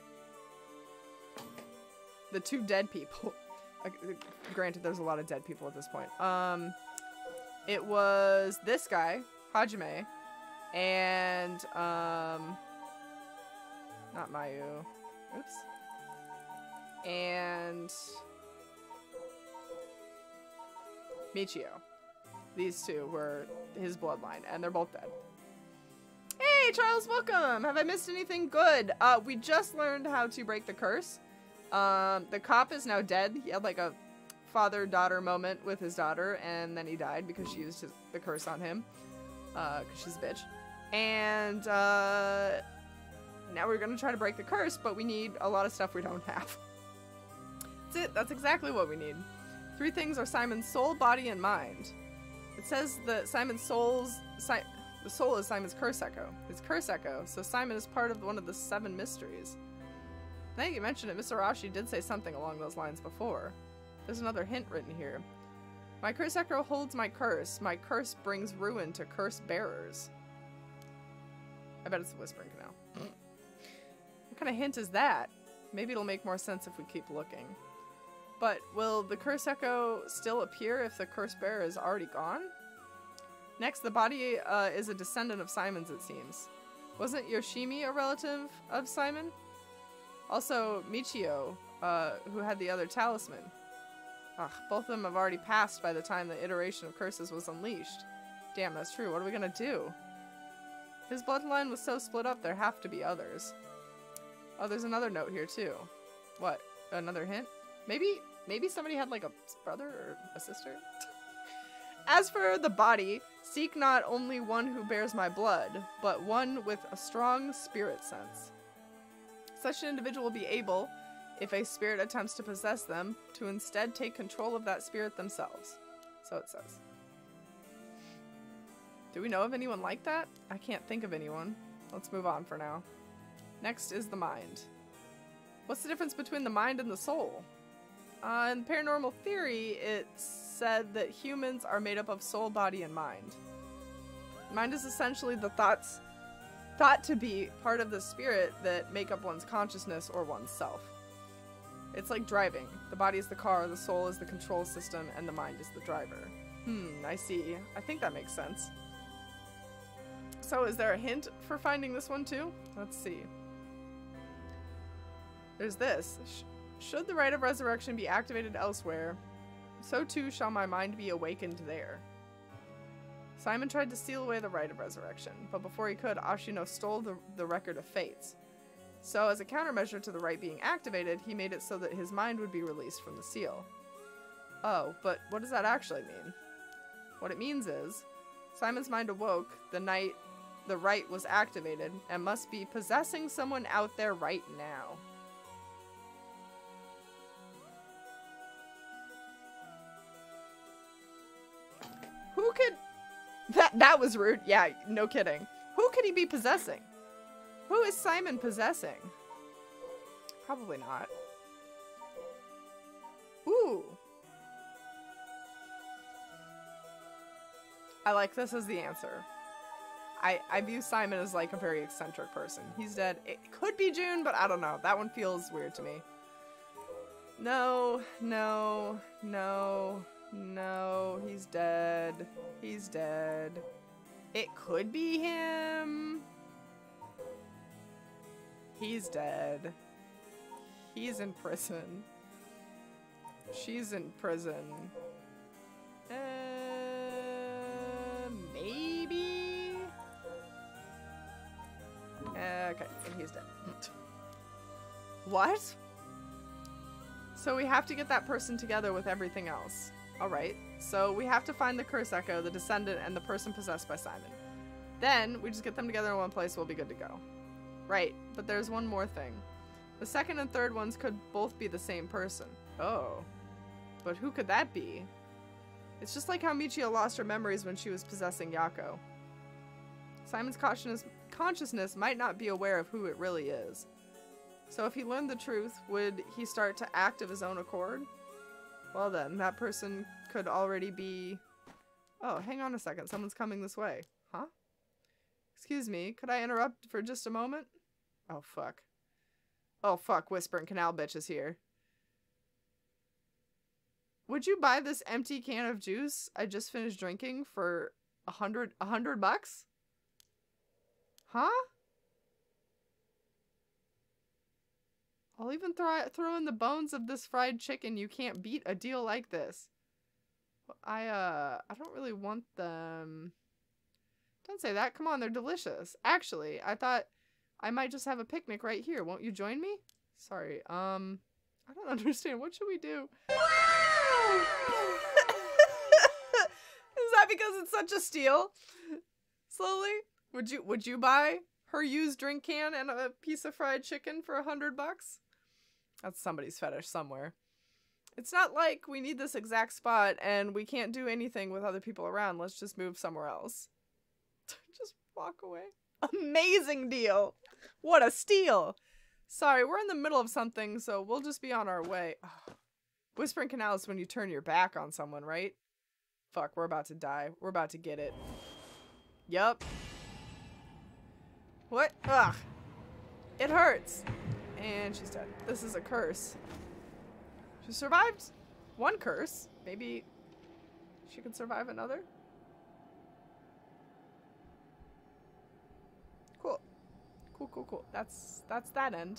the two dead people. Granted, there's a lot of dead people at this point. Um, it was this guy, Hajime, and, um, not Mayu. Oops. And Michio. These two were his bloodline, and they're both dead. Hey, Charles, welcome! Have I missed anything good? Uh, we just learned how to break the curse. Um, the cop is now dead. He had like a father-daughter moment with his daughter, and then he died because she used his, the curse on him. Uh, because she's a bitch. And, uh, now we're gonna try to break the curse, but we need a lot of stuff we don't have. That's it. That's exactly what we need. Three things are Simon's soul, body, and mind. It says that Simon's soul's... Si the soul is Simon's curse echo. His curse echo, so Simon is part of one of the seven mysteries. Now that you mentioned it, Mister Arashi did say something along those lines before. There's another hint written here. My curse echo holds my curse. My curse brings ruin to curse bearers. I bet it's the Whispering Canal. What kind of hint is that? Maybe it'll make more sense if we keep looking. But will the curse echo still appear if the curse bearer is already gone? Next, the body uh, is a descendant of Simon's, it seems. Wasn't Yoshimi a relative of Simon? Also, Michio, uh, who had the other talisman. Ugh, both of them have already passed by the time the iteration of curses was unleashed. Damn, that's true. What are we gonna do? His bloodline was so split up, there have to be others. Oh, there's another note here, too. What? Another hint? Maybe, maybe somebody had, like, a brother or a sister? As for the body, Seek not only one who bears my blood, but one with a strong spirit sense. Such an individual will be able, if a spirit attempts to possess them, to instead take control of that spirit themselves. So it says. Do we know of anyone like that? I can't think of anyone. Let's move on for now. Next is the mind. What's the difference between the mind and the soul? Uh, in paranormal theory, it said that humans are made up of soul, body, and mind. Mind is essentially the thoughts thought to be part of the spirit that make up one's consciousness or one's self. It's like driving. The body is the car, the soul is the control system, and the mind is the driver. Hmm, I see. I think that makes sense. So is there a hint for finding this one too? Let's see. There's this. Sh should the rite of resurrection be activated elsewhere, so too shall my mind be awakened there. Simon tried to steal away the rite of resurrection, but before he could, Ashino stole the, the record of fates. So as a countermeasure to the rite being activated, he made it so that his mind would be released from the seal. Oh, but what does that actually mean? What it means is, Simon's mind awoke the night the rite was activated and must be possessing someone out there right now. Who could... That, that was rude. Yeah, no kidding. Who could he be possessing? Who is Simon possessing? Probably not. Ooh. I like this as the answer. I, I view Simon as like a very eccentric person. He's dead. It could be June, but I don't know. That one feels weird to me. No, no, no, no. He's dead. He's dead. It could be him. He's dead. He's in prison. She's in prison. Uh, maybe? Uh, okay, and he's dead. What? So we have to get that person together with everything else. Alright, so we have to find the curse echo, the descendant, and the person possessed by Simon. Then, we just get them together in one place, we'll be good to go. Right, but there's one more thing. The second and third ones could both be the same person. Oh. But who could that be? It's just like how Michio lost her memories when she was possessing Yako. Simon's consciousness might not be aware of who it really is. So if he learned the truth, would he start to act of his own accord? Well then, that person could already be... Oh, hang on a second. Someone's coming this way. Huh? Excuse me, could I interrupt for just a moment? Oh, fuck. Oh, fuck, Whispering Canal bitch is here. Would you buy this empty can of juice I just finished drinking for a hundred, a hundred bucks? Huh? I'll even throw, throw in the bones of this fried chicken. You can't beat a deal like this. I, uh, I don't really want them. Don't say that. Come on, they're delicious. Actually, I thought I might just have a picnic right here. Won't you join me? Sorry, um, I don't understand. What should we do? Is that because it's such a steal? Slowly? Would you, would you buy her used drink can and a piece of fried chicken for a hundred bucks? That's somebody's fetish somewhere. It's not like we need this exact spot and we can't do anything with other people around. Let's just move somewhere else. Just walk away. Amazing deal. What a steal. Sorry, we're in the middle of something, so we'll just be on our way. Oh. Whispering Canal is when you turn your back on someone, right? Fuck, we're about to die. We're about to get it. Yup. What? Ugh. It hurts. And she's dead. This is a curse. She survived one curse. Maybe she could survive another? Cool. Cool, cool, cool. That's, that's that end.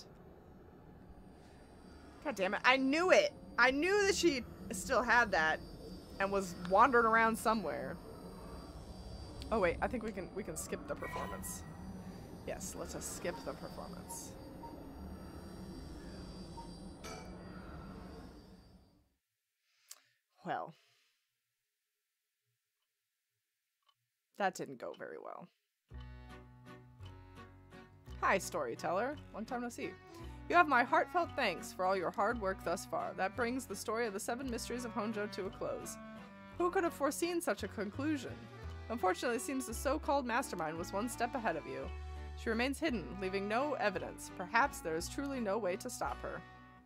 God damn it. I knew it. I knew that she still had that and was wandering around somewhere. Oh wait, I think we can we can skip the performance. Yes, let's just skip the performance. Well. That didn't go very well. Hi, storyteller. Long time no see. You have my heartfelt thanks for all your hard work thus far. That brings the story of the Seven Mysteries of Honjo to a close. Who could have foreseen such a conclusion? Unfortunately, it seems the so-called mastermind was one step ahead of you. She remains hidden, leaving no evidence. Perhaps there is truly no way to stop her.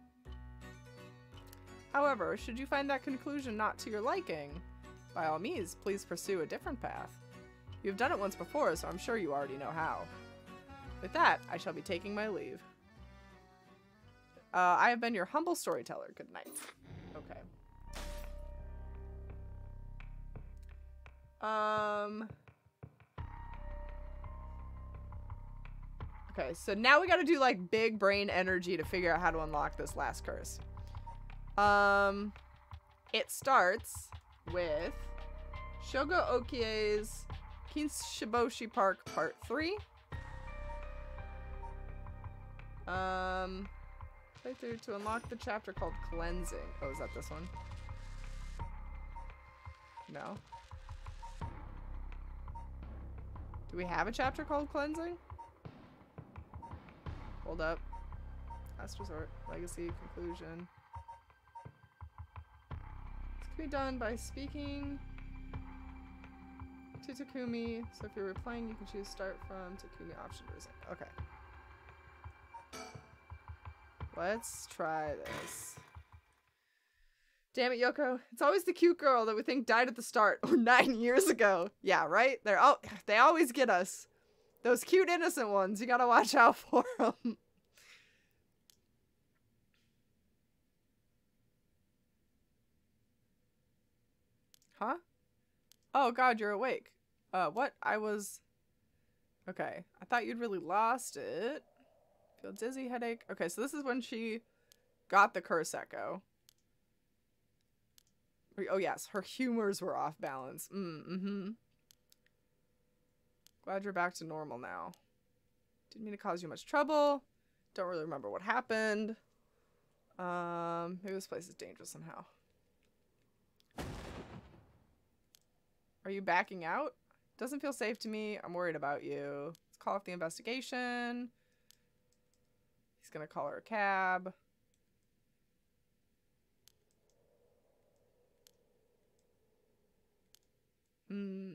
However, should you find that conclusion not to your liking, by all means, please pursue a different path. You've done it once before, so I'm sure you already know how. With that, I shall be taking my leave. Uh, I have been your humble storyteller. Good night. Okay. Um. Okay, so now we gotta do like big brain energy to figure out how to unlock this last curse. Um, it starts with Shogo Okie's Kinshiboshi Park Part three. Um, play through to unlock the chapter called Cleansing. Oh, is that this one? No. Do we have a chapter called Cleansing? Hold up. Last Resort, Legacy, Conclusion. This can be done by speaking to Takumi. So if you're replaying, you can choose start from Takumi option to resume. Okay. Let's try this. Damn it, Yoko. It's always the cute girl that we think died at the start or nine years ago. Yeah, right? They're oh, they always get us. Those cute innocent ones. You gotta watch out for them. Huh? Oh god, you're awake. Uh, what? I was... Okay. I thought you'd really lost it. Feel dizzy, headache. Okay, so this is when she got the curse echo. Oh yes, her humors were off balance. Mm, mm-hmm. Glad you're back to normal now. Didn't mean to cause you much trouble. Don't really remember what happened. Um, maybe this place is dangerous somehow. Are you backing out? Doesn't feel safe to me. I'm worried about you. Let's call off the investigation. He's gonna call her a cab. Hmm.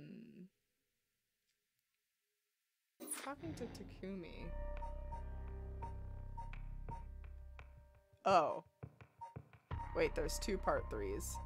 Talking to Takumi. Oh. Wait, there's two part threes.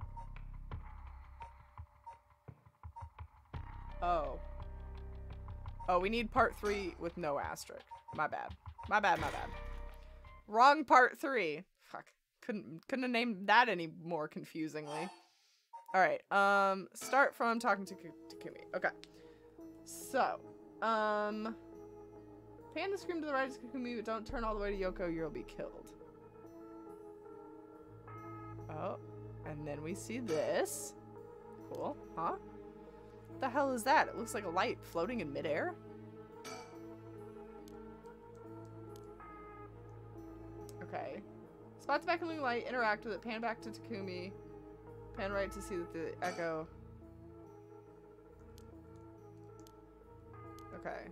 Oh. Oh, we need part three with no asterisk. My bad. My bad, my bad. Wrong part three. Fuck. Couldn't couldn't have named that any more confusingly. Alright, um, start from talking to Takumi. Okay. So, um, pan the scream to the right of Takumi, but don't turn all the way to Yoko, you'll be killed. Oh, and then we see this. Cool, huh? What the hell is that? It looks like a light floating in midair. Okay. Spot the beckoning light, interact with it, pan back to Takumi. Pan right to see that the echo. Okay.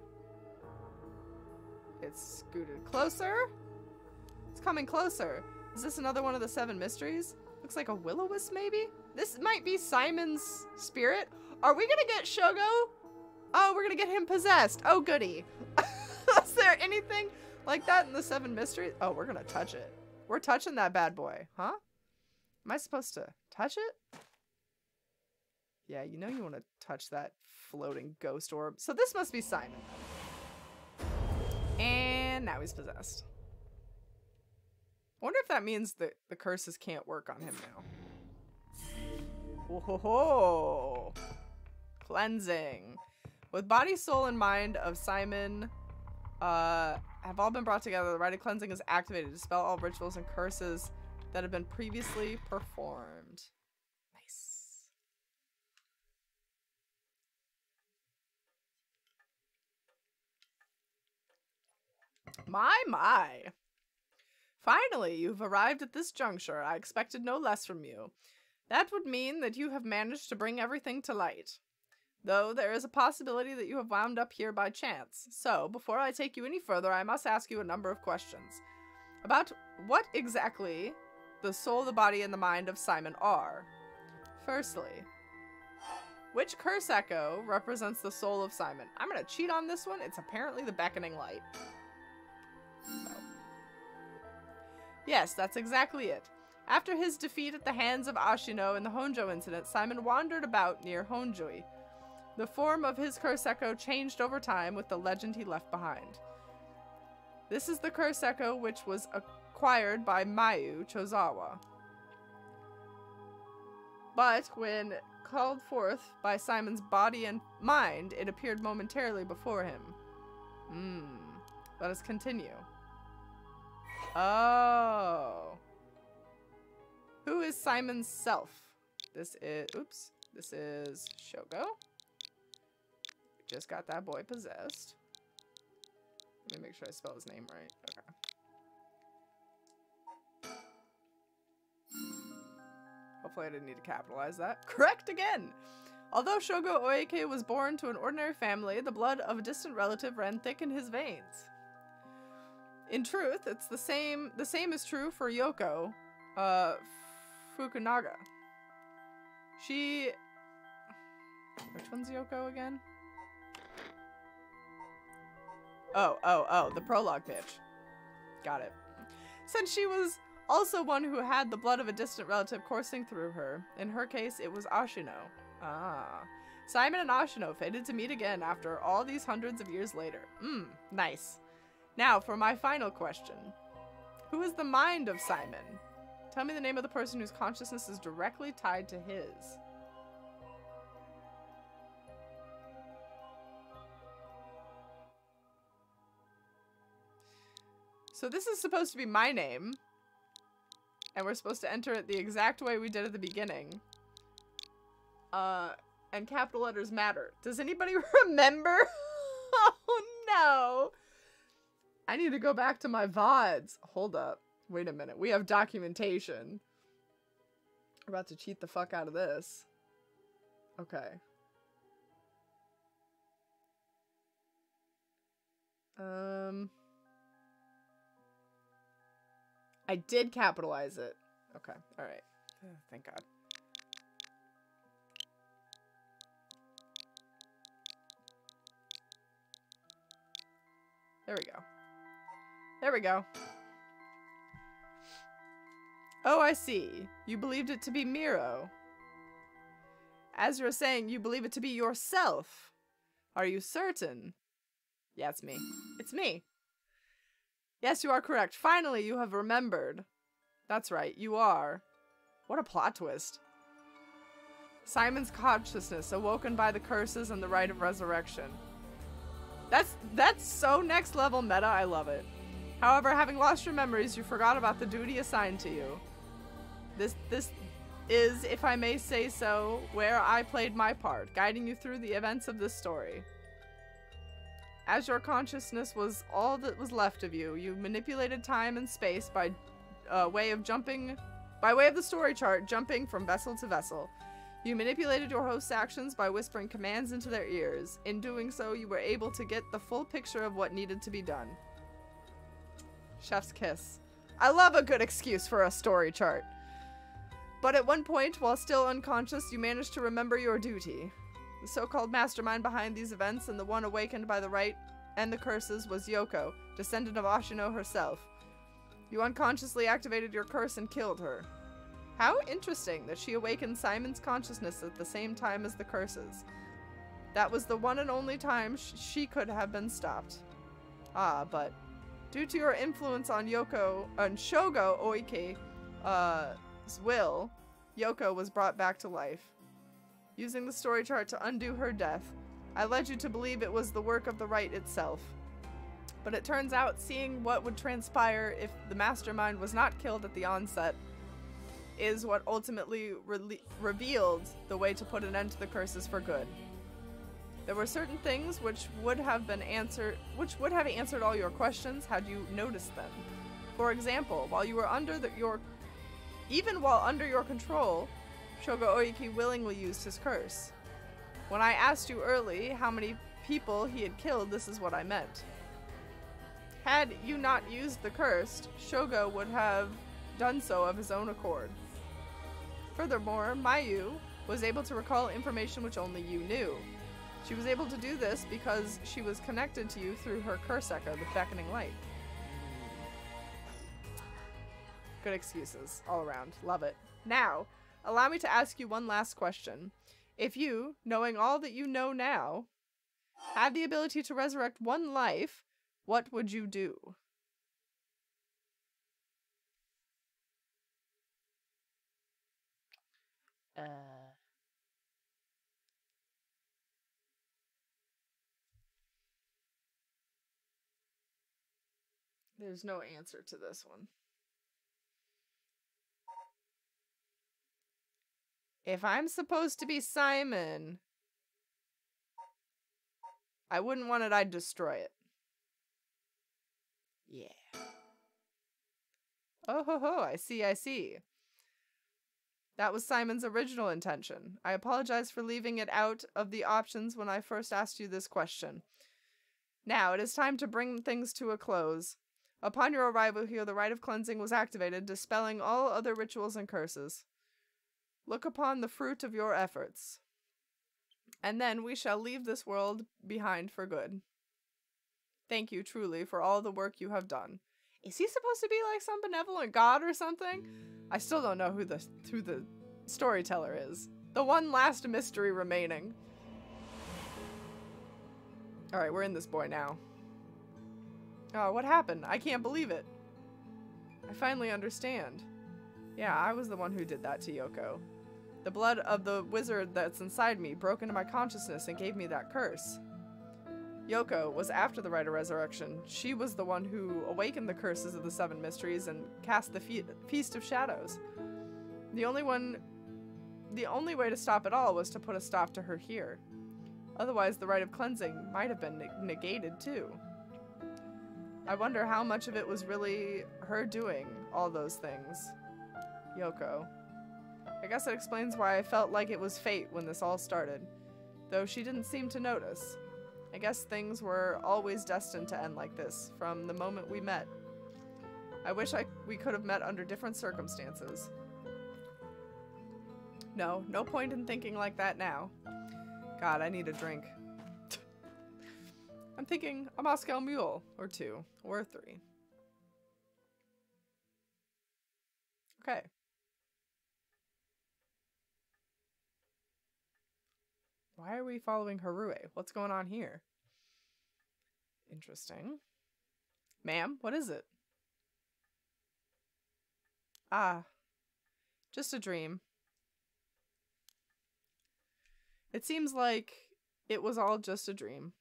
It's scooted closer. It's coming closer. Is this another one of the seven mysteries? Looks like a will-o-wisp, maybe? This might be Simon's spirit. Are we gonna get Shogo? Oh, we're gonna get him possessed. Oh, goody. Is there anything like that in the seven mysteries? Oh, we're gonna touch it. We're touching that bad boy, huh? Am I supposed to touch it? Yeah, you know you want to touch that floating ghost orb. So this must be Simon. And now he's possessed. I wonder if that means that the curses can't work on him now. Ho ho ho! Cleansing. With body, soul, and mind of Simon uh, have all been brought together, the rite of cleansing is activated to dispel all rituals and curses that have been previously performed. Nice. My, my. Finally, you've arrived at this juncture. I expected no less from you. That would mean that you have managed to bring everything to light. though there is a possibility that you have wound up here by chance. So, before I take you any further, I must ask you a number of questions. About what exactly the soul, the body, and the mind of Simon are. Firstly, which curse echo represents the soul of Simon? I'm gonna cheat on this one. It's apparently the beckoning light. So. Yes, that's exactly it. After his defeat at the hands of Ashino in the Honjo incident, Simon wandered about near Honjoi. The form of his curse echo changed over time with the legend he left behind. This is the curse echo which was acquired by Mayu Chozawa. But when called forth by Simon's body and mind, it appeared momentarily before him. Hmm. Let us continue. Oh. Who is Simon's self? This is, oops, this is Shogo. Just got that boy possessed. Let me make sure I spell his name right. Okay. Hopefully I didn't need to capitalize that. Correct again! Although Shogo Oike was born to an ordinary family, the blood of a distant relative ran thick in his veins. In truth, it's the same the same is true for Yoko uh, Fukunaga. She... Which one's Yoko again? Oh, oh, oh, the prologue pitch. Got it. Since she was also one who had the blood of a distant relative coursing through her. In her case, it was Ashino. Ah. Simon and Ashino fated to meet again after all these hundreds of years later. Mmm, nice. Now, for my final question. Who is the mind of Simon? Tell me the name of the person whose consciousness is directly tied to his. So this is supposed to be my name. And we're supposed to enter it the exact way we did at the beginning. Uh, and capital letters matter. Does anybody remember? Oh no. I need to go back to my V O Ds. Hold up. Wait a minute. We have documentation. We're about to cheat the fuck out of this. Okay. Um... I did capitalize it. Okay, alright. Oh, thank God. There we go. There we go. Oh, I see. You believed it to be Miro. As you're saying, you believe it to be yourself. Are you certain? Yeah, it's me. It's me. Yes, you are correct. Finally, you have remembered. That's right, you are. What a plot twist. Simon's consciousness, awoken by the curses and the rite of resurrection. That's that's so next level meta, I love it. However, having lost your memories, you forgot about the duty assigned to you. This this is, if I may say so, where I played my part, guiding you through the events of this story. As your consciousness was all that was left of you, you manipulated time and space by uh, way of jumping, by way of the story chart, jumping from vessel to vessel. You manipulated your host's actions by whispering commands into their ears. In doing so, you were able to get the full picture of what needed to be done. Chef's kiss. I love a good excuse for a story chart. But at one point, while still unconscious, you managed to remember your duty. The so-called mastermind behind these events and the one awakened by the rite and the curses was Yoko, descendant of Ashino herself. You unconsciously activated your curse and killed her. How interesting that she awakened Simon's consciousness at the same time as the curses. That was the one and only time sh she could have been stopped. Ah, but due to your influence on Yoko and Shogo Oike, uh, will, Yoko was brought back to life. Using the story chart to undo her death, I led you to believe it was the work of the rite itself. But it turns out, seeing what would transpire if the mastermind was not killed at the onset, is what ultimately re revealed the way to put an end to the curses for good. There were certain things which would have been answered, which would have answered all your questions had you noticed them. For example, while you were under the, your, even while under your control, Shogo Oiki willingly used his curse. When I asked you early how many people he had killed, this is what I meant. Had you not used the curse, Shogo would have done so of his own accord. Furthermore, Mayu was able to recall information which only you knew. She was able to do this because she was connected to you through her curse echo, the beckoning light. Good excuses all around. Love it. Now, allow me to ask you one last question. If you, knowing all that you know now, had the ability to resurrect one life, what would you do? Uh... There's no answer to this one. If I'm supposed to be Simon, I wouldn't want it, I'd destroy it. Yeah. Oh ho ho, I see, I see. That was Simon's original intention. I apologize for leaving it out of the options when I first asked you this question. Now, it is time to bring things to a close. Upon your arrival here, the rite of cleansing was activated, dispelling all other rituals and curses. Look upon the fruit of your efforts. And then we shall leave this world behind for good. Thank you, truly, for all the work you have done. Is he supposed to be like some benevolent god or something? I still don't know who the, who the storyteller is. The one last mystery remaining. Alright, we're in this boy now. Oh, what happened? I can't believe it. I finally understand. Yeah, I was the one who did that to Yoko. The blood of the wizard that's inside me broke into my consciousness and gave me that curse. Yoko was after the rite of resurrection. She was the one who awakened the curses of the seven mysteries and cast the fe Feast of Shadows. The only one, the only way to stop it all was to put a stop to her here. Otherwise, the rite of cleansing might have been neg negated too. I wonder how much of it was really her doing all those things. Yoko. I guess it explains why I felt like it was fate when this all started, though she didn't seem to notice. I guess things were always destined to end like this, from the moment we met. I wish I, we could have met under different circumstances. No, no point in thinking like that now. God, I need a drink. I'm thinking a Moscow Mule, or two, or three. Okay. Why are we following Harue? What's going on here? Interesting. Ma'am, what is it? Ah, just a dream. It seems like it was all just a dream.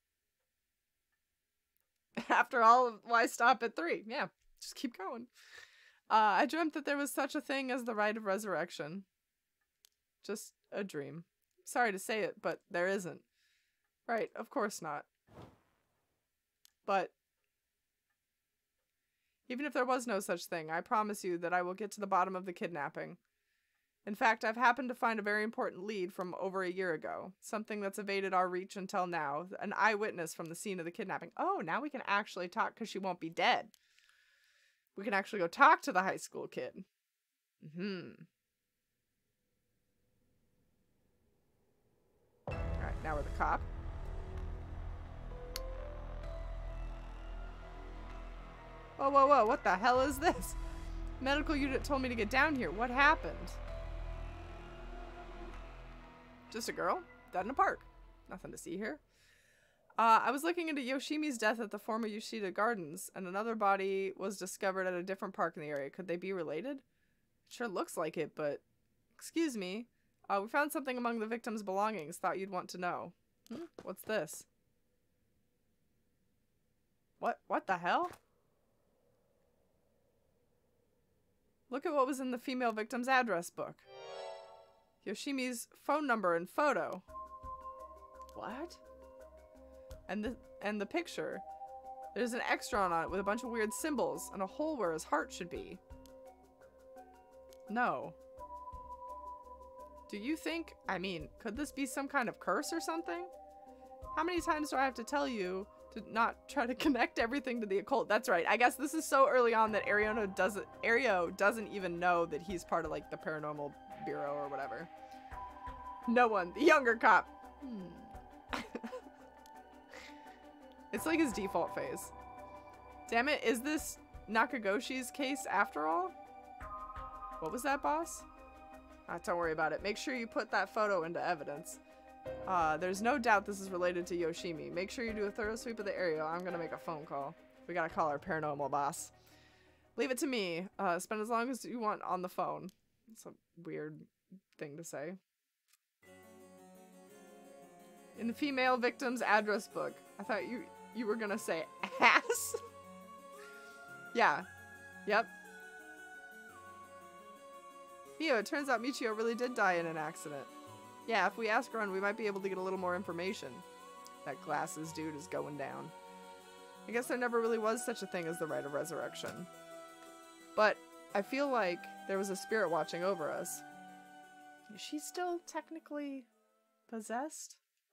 After all, why stop at three? Yeah, just keep going. Uh, I dreamt that there was such a thing as the rite of resurrection. Just a dream. Sorry to say it, but there isn't. Right, of course not. But even if there was no such thing, I promise you that I will get to the bottom of the kidnapping. In fact, I've happened to find a very important lead from over a year ago. Something that's evaded our reach until now. An eyewitness from the scene of the kidnapping. Oh, now we can actually talk because she won't be dead. We can actually go talk to the high school kid. Mm-hmm. Alright, now we're the cop. Whoa, whoa, whoa, what the hell is this? Medical unit told me to get down here. What happened? Just a girl dead in a park. Nothing to see here. Uh, I was looking into Yoshimi's death at the former Yoshida Gardens, and another body was discovered at a different park in the area. Could they be related? It sure looks like it, but... Excuse me. Uh, we found something among the victim's belongings. Thought you'd want to know. Hmm? What's this? What? What the hell? Look at what was in the female victim's address book. Yoshimi's phone number and photo. What? And the and the picture. There's an extra on it with a bunch of weird symbols and a hole where his heart should be. No. Do you think, I mean, could this be some kind of curse or something? How many times do I have to tell you to not try to connect everything to the occult? That's right. I guess this is so early on that Ariono doesn't, Ario doesn't even know that he's part of like the paranormal bureau or whatever. No one. The younger cop. Hmm. It's like his default phase. Damn it, is this Nakagoshi's case after all? What was that, boss? Ah, don't worry about it. Make sure you put that photo into evidence. Uh, there's no doubt this is related to Yoshimi. Make sure you do a thorough sweep of the area. I'm gonna make a phone call. We gotta call our paranormal boss. Leave it to me. Uh, spend as long as you want on the phone. It's a weird thing to say. In the female victim's address book. I thought you you were gonna say ass. Yeah. Yep. Mio, it turns out Michio really did die in an accident. Yeah, if we ask around, we might be able to get a little more information. That glasses dude is going down. I guess there never really was such a thing as the Rite of Resurrection. But I feel like there was a spirit watching over us. Is she still technically possessed?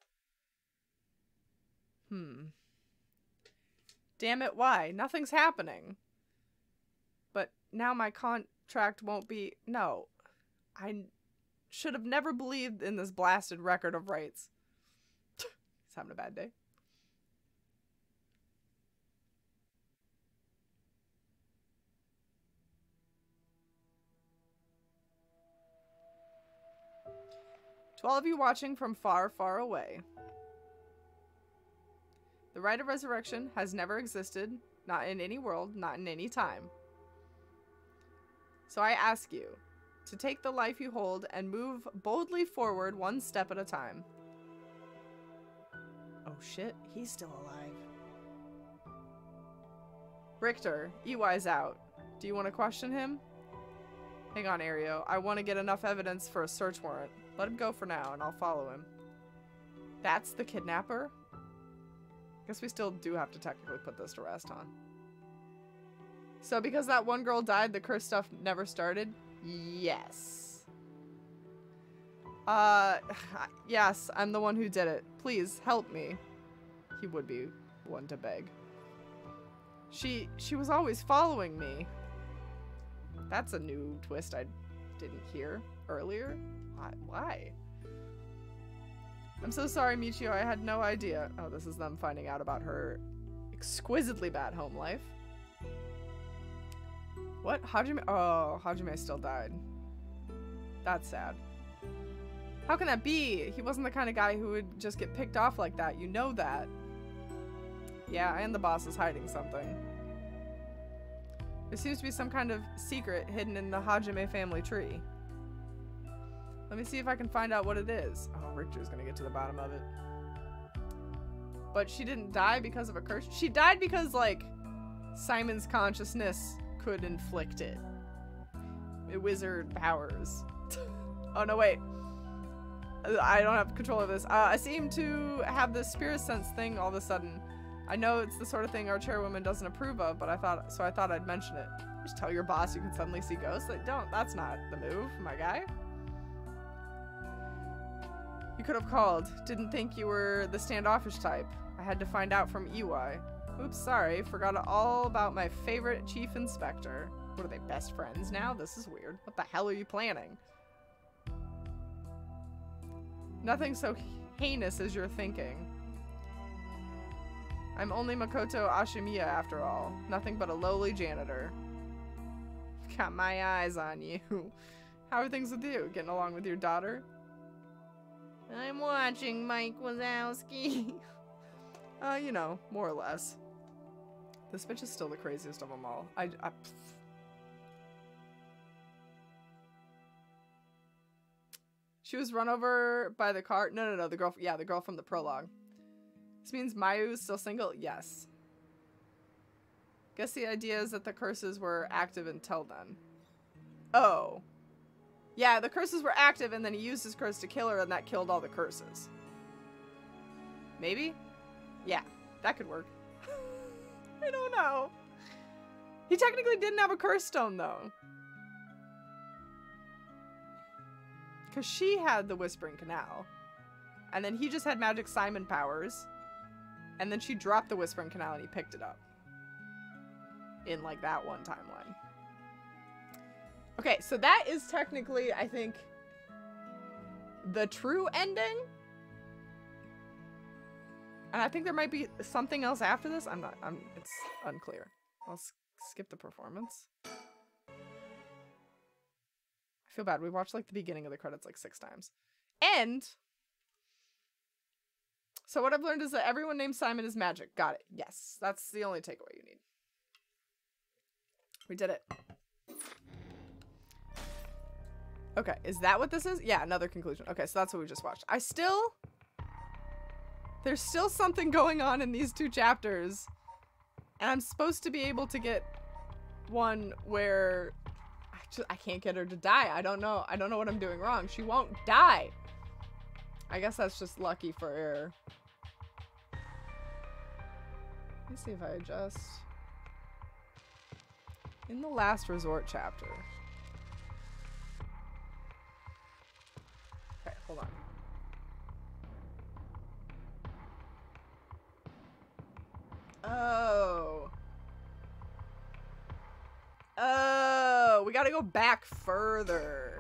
Hmm. Damn it, why? Nothing's happening. But now my contract won't be... No. I should have never believed in this blasted record of rights. He's having a bad day. To all of you watching from far, far away. The Rite of Resurrection has never existed, not in any world, not in any time. So I ask you to take the life you hold and move boldly forward one step at a time. Oh shit, he's still alive. Richter, E Y's out. Do you want to question him? Hang on, Ario. I want to get enough evidence for a search warrant. Let him go for now, and I'll follow him. That's the kidnapper? Guess we still do have to technically put this to rest, huh? So because that one girl died, the curse stuff never started? Yes. Uh, yes, I'm the one who did it. Please, help me. He would be one to beg. She, she was always following me. That's a new twist I didn't hear earlier. Why? Why? I'm so sorry, Michio. I had no idea. Oh, this is them finding out about her exquisitely bad home life. What? Hajime? Oh, Hajime still died. That's sad. How can that be? He wasn't the kind of guy who would just get picked off like that. You know that. Yeah, and the boss is hiding something. There seems to be some kind of secret hidden in the Hajime family tree. Let me see if I can find out what it is. Oh, Richter's gonna get to the bottom of it. But she didn't die because of a curse. She died because, like, Simon's consciousness could inflict it. Wizard powers. Oh, no, wait. I don't have control of this. Uh, I seem to have this spirit sense thing all of a sudden. I know it's the sort of thing our chairwoman doesn't approve of, but I thought, so I thought I'd mention it. Just tell your boss you can suddenly see ghosts. Like, don't. That's not the move, my guy. You could have called. Didn't think you were the standoffish type. I had to find out from E Y. Oops, sorry. Forgot all about my favorite chief inspector. What are they, best friends now? This is weird. What the hell are you planning? Nothing so heinous as you're thinking. I'm only Makoto Ashimiya after all. Nothing but a lowly janitor. Got my eyes on you. How are things with you? Getting along with your daughter? I'm watching, Mike Wazowski. uh, you know, more or less. This bitch is still the craziest of them all. I, I She was run over by the car. No, no, no. The girl. Yeah, the girl from the prologue. This means Mayu is still single? Yes. Guess the idea is that the curses were active until then. Oh. Yeah, the curses were active and then he used his curse to kill her and that killed all the curses. Maybe? Yeah, that could work. I don't know. He technically didn't have a curse stone though. because she had the Whispering Canal. And then he just had Magic Simon powers. And then she dropped the Whispering Canal and he picked it up. In, like, that one timeline. Okay, so that is technically, I think, the true ending. And I think there might be something else after this. I'm not, I'm, it's unclear. I'll s skip the performance. I feel bad. We watched, like, the beginning of the credits, like, six times. And... so what I've learned is that everyone named Simon is magic. Got it. Yes. That's the only takeaway you need. We did it. Okay. Is that what this is? Yeah, another conclusion. Okay, so that's what we just watched. I still... there's still something going on in these two chapters. And I'm supposed to be able to get one where... I, just, I can't get her to die. I don't know. I don't know what I'm doing wrong. She won't die. I guess that's just lucky for her. Let me see if I adjust. In the Last Resort chapter. Okay, hold on. Oh. Oh, we gotta go back further.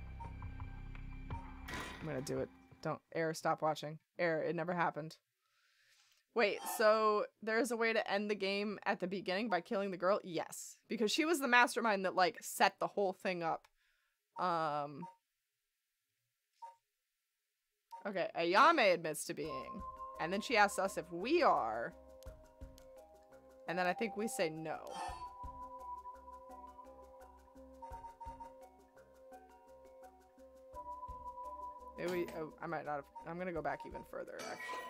I'm gonna do it. Don't, Air, stop watching. Air, it never happened. Wait, so there's a way to end the game at the beginning by killing the girl? Yes. Because she was the mastermind that, like, set the whole thing up. Um. Okay, Ayame admits to being. And then she asks us if we are. And then I think we say no. Maybe, oh, I might not have. I'm gonna go back even further, actually.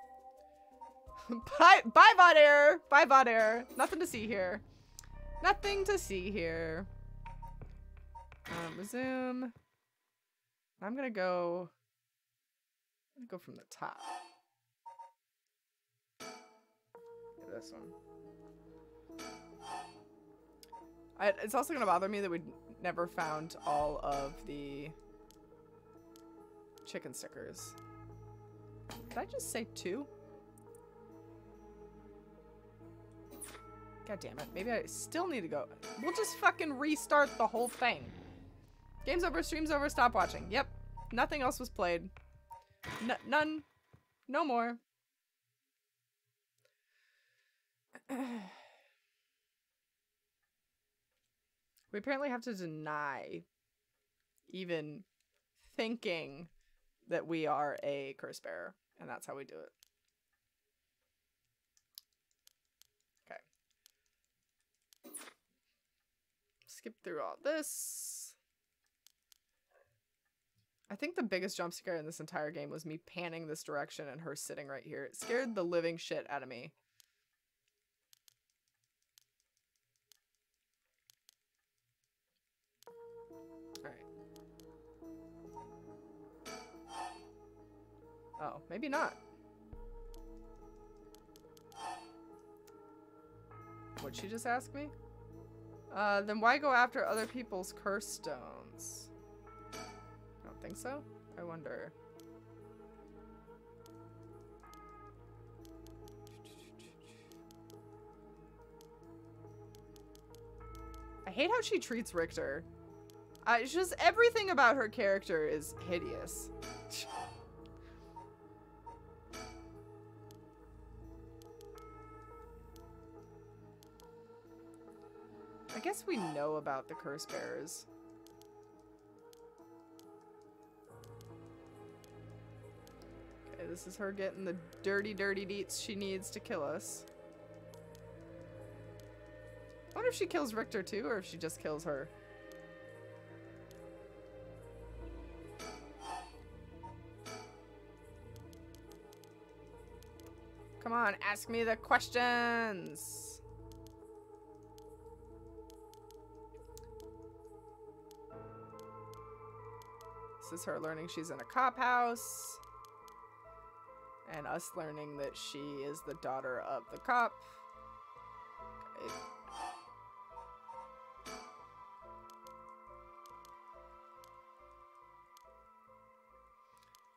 bye, bye, Vod Air. Bye, Vod Air. Nothing to see here. Nothing to see here. Um, resume. I'm gonna go. I'm gonna go from the top. Yeah, this one. I, it's also gonna bother me that we never found all of the chicken stickers. Did I just say two? God damn it. Maybe I still need to go. We'll just fucking restart the whole thing. Game's over, stream's over, stop watching. Yep. Nothing else was played. N none. No more. We apparently have to deny even thinking that we are a curse bearer, and that's how we do it. Okay. Skip through all this. I think the biggest jump scare in this entire game was me panning this direction and her sitting right here. It scared the living shit out of me. Oh, maybe not. What'd she just ask me? Uh, then why go after other people's curse stones? I don't think so. I wonder. I hate how she treats Richter. Uh, it's just everything about her character is hideous. I guess we know about the curse bearers. Okay, this is her getting the dirty, dirty deets she needs to kill us. I wonder if she kills Richter too, or if she just kills her. Come on, ask me the questions. This is her learning she's in a cop house. And us learning that she is the daughter of the cop. Okay.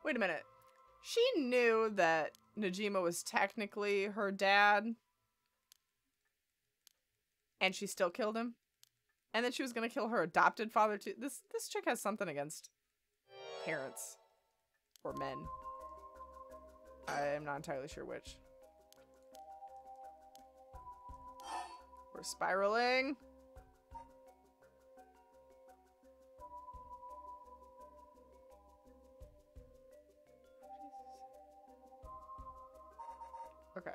Wait a minute. She knew that Najima was technically her dad. And she still killed him. And then she was gonna kill her adopted father too. This this chick has something against parents. Or men. I am not entirely sure which. We're spiraling. Okay.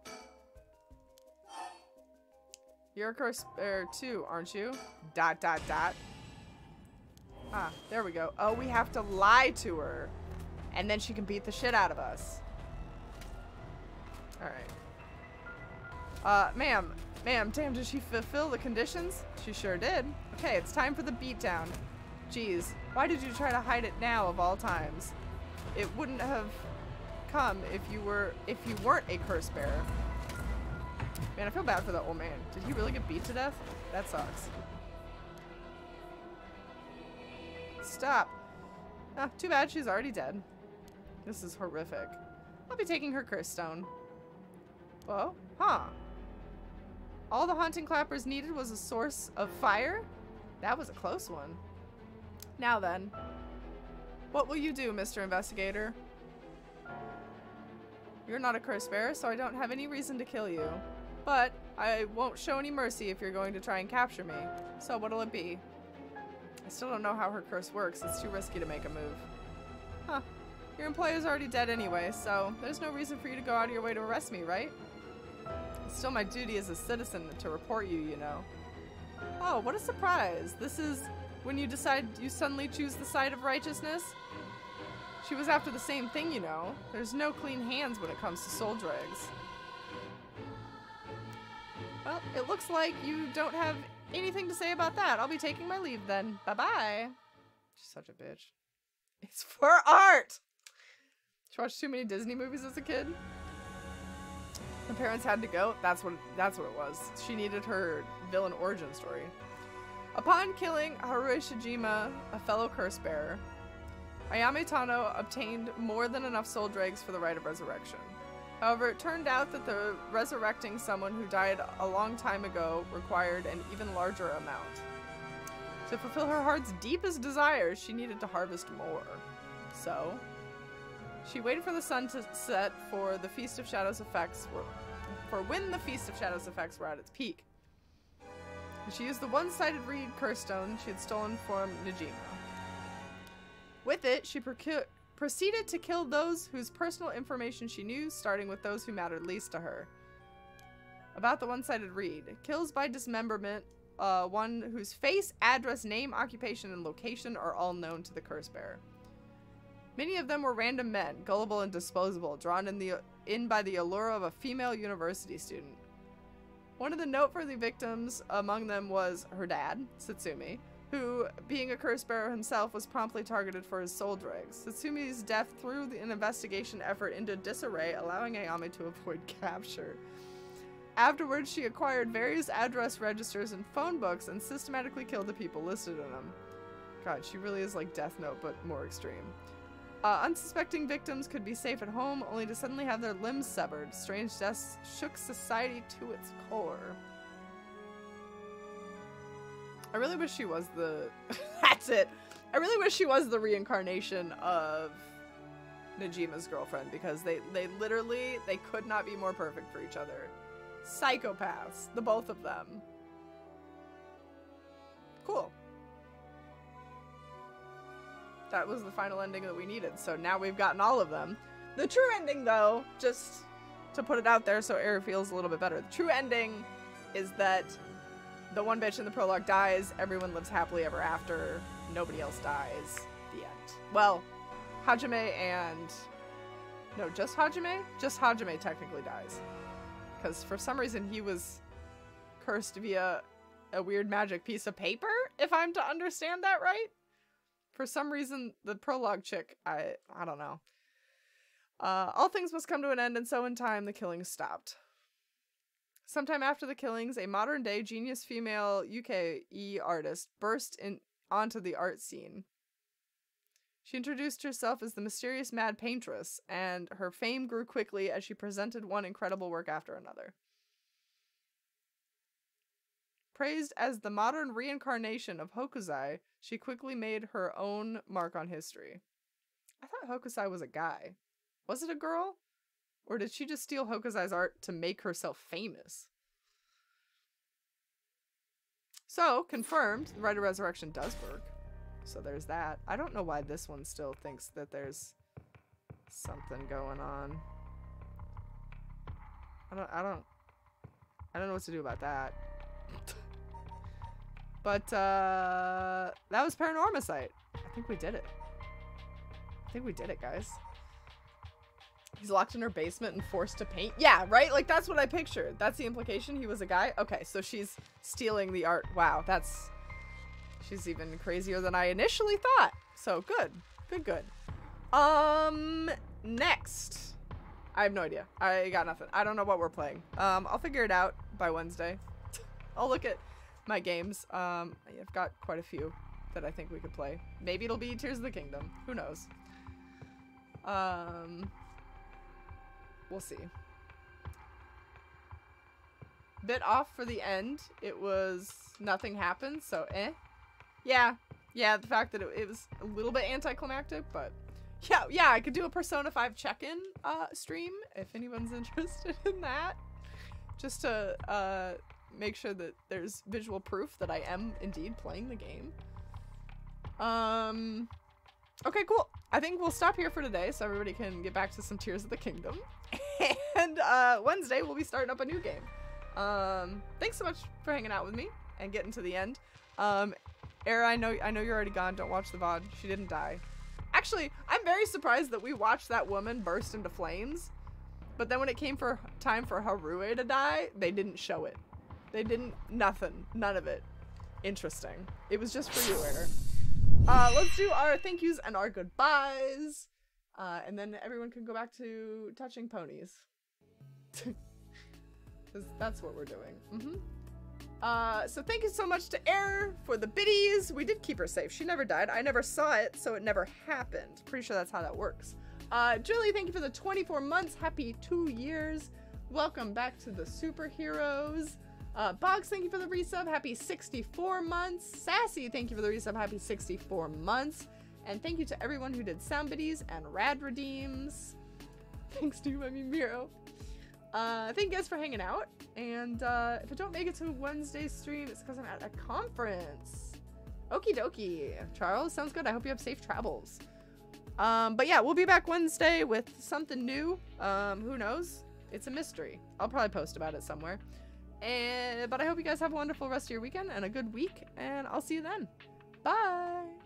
You're a curse bearer too, aren't you? Dot dot dot. Ah, there we go. Oh, we have to lie to her. And then she can beat the shit out of us. Alright. Uh, ma'am. Ma'am, damn, did she fulfill the conditions? She sure did. Okay, it's time for the beatdown. Jeez, why did you try to hide it now of all times? It wouldn't have come if you were if you weren't a curse bearer. Man, I feel bad for that old man. Did he really get beat to death? That sucks. Stop. Ah, too bad she's already dead. This is horrific. I'll be taking her curse stone. Whoa, huh. All the haunting clappers needed was a source of fire? That was a close one. Now then, what will you do, Mister Investigator? You're not a curse bearer, so I don't have any reason to kill you. But I won't show any mercy if you're going to try and capture me. So what'll it be? I still don't know how her curse works. It's too risky to make a move. Huh. Your employer's already dead anyway, so there's no reason for you to go out of your way to arrest me, right? It's still my duty as a citizen to report you, you know. Oh, what a surprise. This is when you decide you suddenly choose the side of righteousness? She was after the same thing, you know. There's no clean hands when it comes to soul dregs. Well, it looks like you don't have anything to say about that. I'll be taking my leave then. Bye-bye. She's such a bitch. It's for art! She watched too many Disney movies as a kid. Her parents had to go. That's what that's what it was. She needed her villain origin story. Upon killing Haruhi Shijima, a fellow curse bearer, Ayame Tano obtained more than enough soul dregs for the rite of resurrection. However, it turned out that the resurrecting someone who died a long time ago required an even larger amount. To fulfill her heart's deepest desires, she needed to harvest more. So, she waited for the sun to set for the Feast of Shadows effects were, for when the Feast of Shadows effects were at its peak. She used the one-sided reed curse stone she had stolen from Najima. With it, she procured proceeded to kill those whose personal information she knew, starting with those who mattered least to her. About the one-sided reed. Kills by dismemberment, uh, one whose face, address, name, occupation, and location are all known to the curse bearer. Many of them were random men, gullible and disposable, drawn in, the, in by the allure of a female university student. One of the noteworthy victims among them was her dad, Satsumi, who, being a curse bearer himself, was promptly targeted for his soul dregs. Satsumi's death threw an investigation effort into disarray, allowing Ayame to avoid capture. Afterwards, she acquired various address registers and phone books and systematically killed the people listed in them. God, she really is like Death Note, but more extreme. Uh, unsuspecting victims could be safe at home, only to suddenly have their limbs severed. Strange deaths shook society to its core. I really wish she was the... That's it! I really wish she was the reincarnation of Najima's girlfriend, because they, they literally, they could not be more perfect for each other. Psychopaths, the both of them. Cool. That was the final ending that we needed, so now we've gotten all of them. The true ending, though, just to put it out there so Air feels a little bit better, the true ending is that the one bitch in the prologue dies, everyone lives happily ever after, nobody else dies, the end. Well, Hajime and... No, just Hajime? Just Hajime technically dies. Because for some reason he was cursed via a weird magic piece of paper, if I'm to understand that right? For some reason, the prologue chick, I I don't know. Uh, all things must come to an end, and so in time, the killings stopped. Sometime after the killings, a modern-day genius female U K E artist burst in onto the art scene. She introduced herself as the mysterious Mad Paintress, and her fame grew quickly as she presented one incredible work after another. Praised as the modern reincarnation of Hokusai, she quickly made her own mark on history. I thought Hokusai was a guy. Was it a girl? Or did she just steal Hokusai's art to make herself famous? So, confirmed, the Rite of Resurrection does work. So there's that. I don't know why this one still thinks that there's something going on. I don't, I don't, I don't know what to do about that. But, uh, that was Paranormicite. I think we did it. I think we did it, guys. He's locked in her basement and forced to paint. Yeah, right? Like, that's what I pictured. That's the implication. He was a guy. Okay, so she's stealing the art. Wow, that's... She's even crazier than I initially thought. So, good. Good, good. Um, next. I have no idea. I got nothing. I don't know what we're playing. Um, I'll figure it out by Wednesday. I'll look at my games. Um, I've got quite a few that I think we could play. Maybe it'll be Tears of the Kingdom. Who knows? Um... We'll see. Bit off for the end. It was nothing happened, so eh. Yeah, yeah, the fact that it, it was a little bit anticlimactic, but yeah, yeah, I could do a Persona five check-in uh, stream if anyone's interested in that. Just to uh, make sure that there's visual proof that I am indeed playing the game. Um... Okay, cool. I think we'll stop here for today so everybody can get back to some Tears of the Kingdom. And uh, Wednesday we'll be starting up a new game. Um, thanks so much for hanging out with me and getting to the end. Um, Era, I know I know you're already gone. Don't watch the V O D. She didn't die. Actually, I'm very surprised that we watched that woman burst into flames. But then when it came for time for Harue to die, they didn't show it. They didn't, nothing, none of it. Interesting. It was just for you, Era. Uh, let's do our thank yous and our goodbyes. Uh, and then everyone can go back to touching ponies. Because that's what we're doing. Mm-hmm. Uh, so thank you so much to Air for the biddies. We did keep her safe. She never died. I never saw it, so it never happened. Pretty sure that's how that works. Uh, Julie, thank you for the twenty-four months. Happy two years. Welcome back to the superheroes. Uh, Boggs, thank you for the resub. Happy sixty-four months. Sassy, thank you for the resub. Happy sixty-four months. And thank you to everyone who did sound biddies and rad redeems. Thanks to you, I mean Miro. Uh, thank you guys for hanging out. And uh, if I don't make it to Wednesday's stream, it's because I'm at a conference. Okie dokie. Charles, sounds good. I hope you have safe travels. Um, but yeah, we'll be back Wednesday with something new. Um, who knows? It's a mystery. I'll probably post about it somewhere. And, but I hope you guys have a wonderful rest of your weekend and a good week. And I'll see you then. Bye.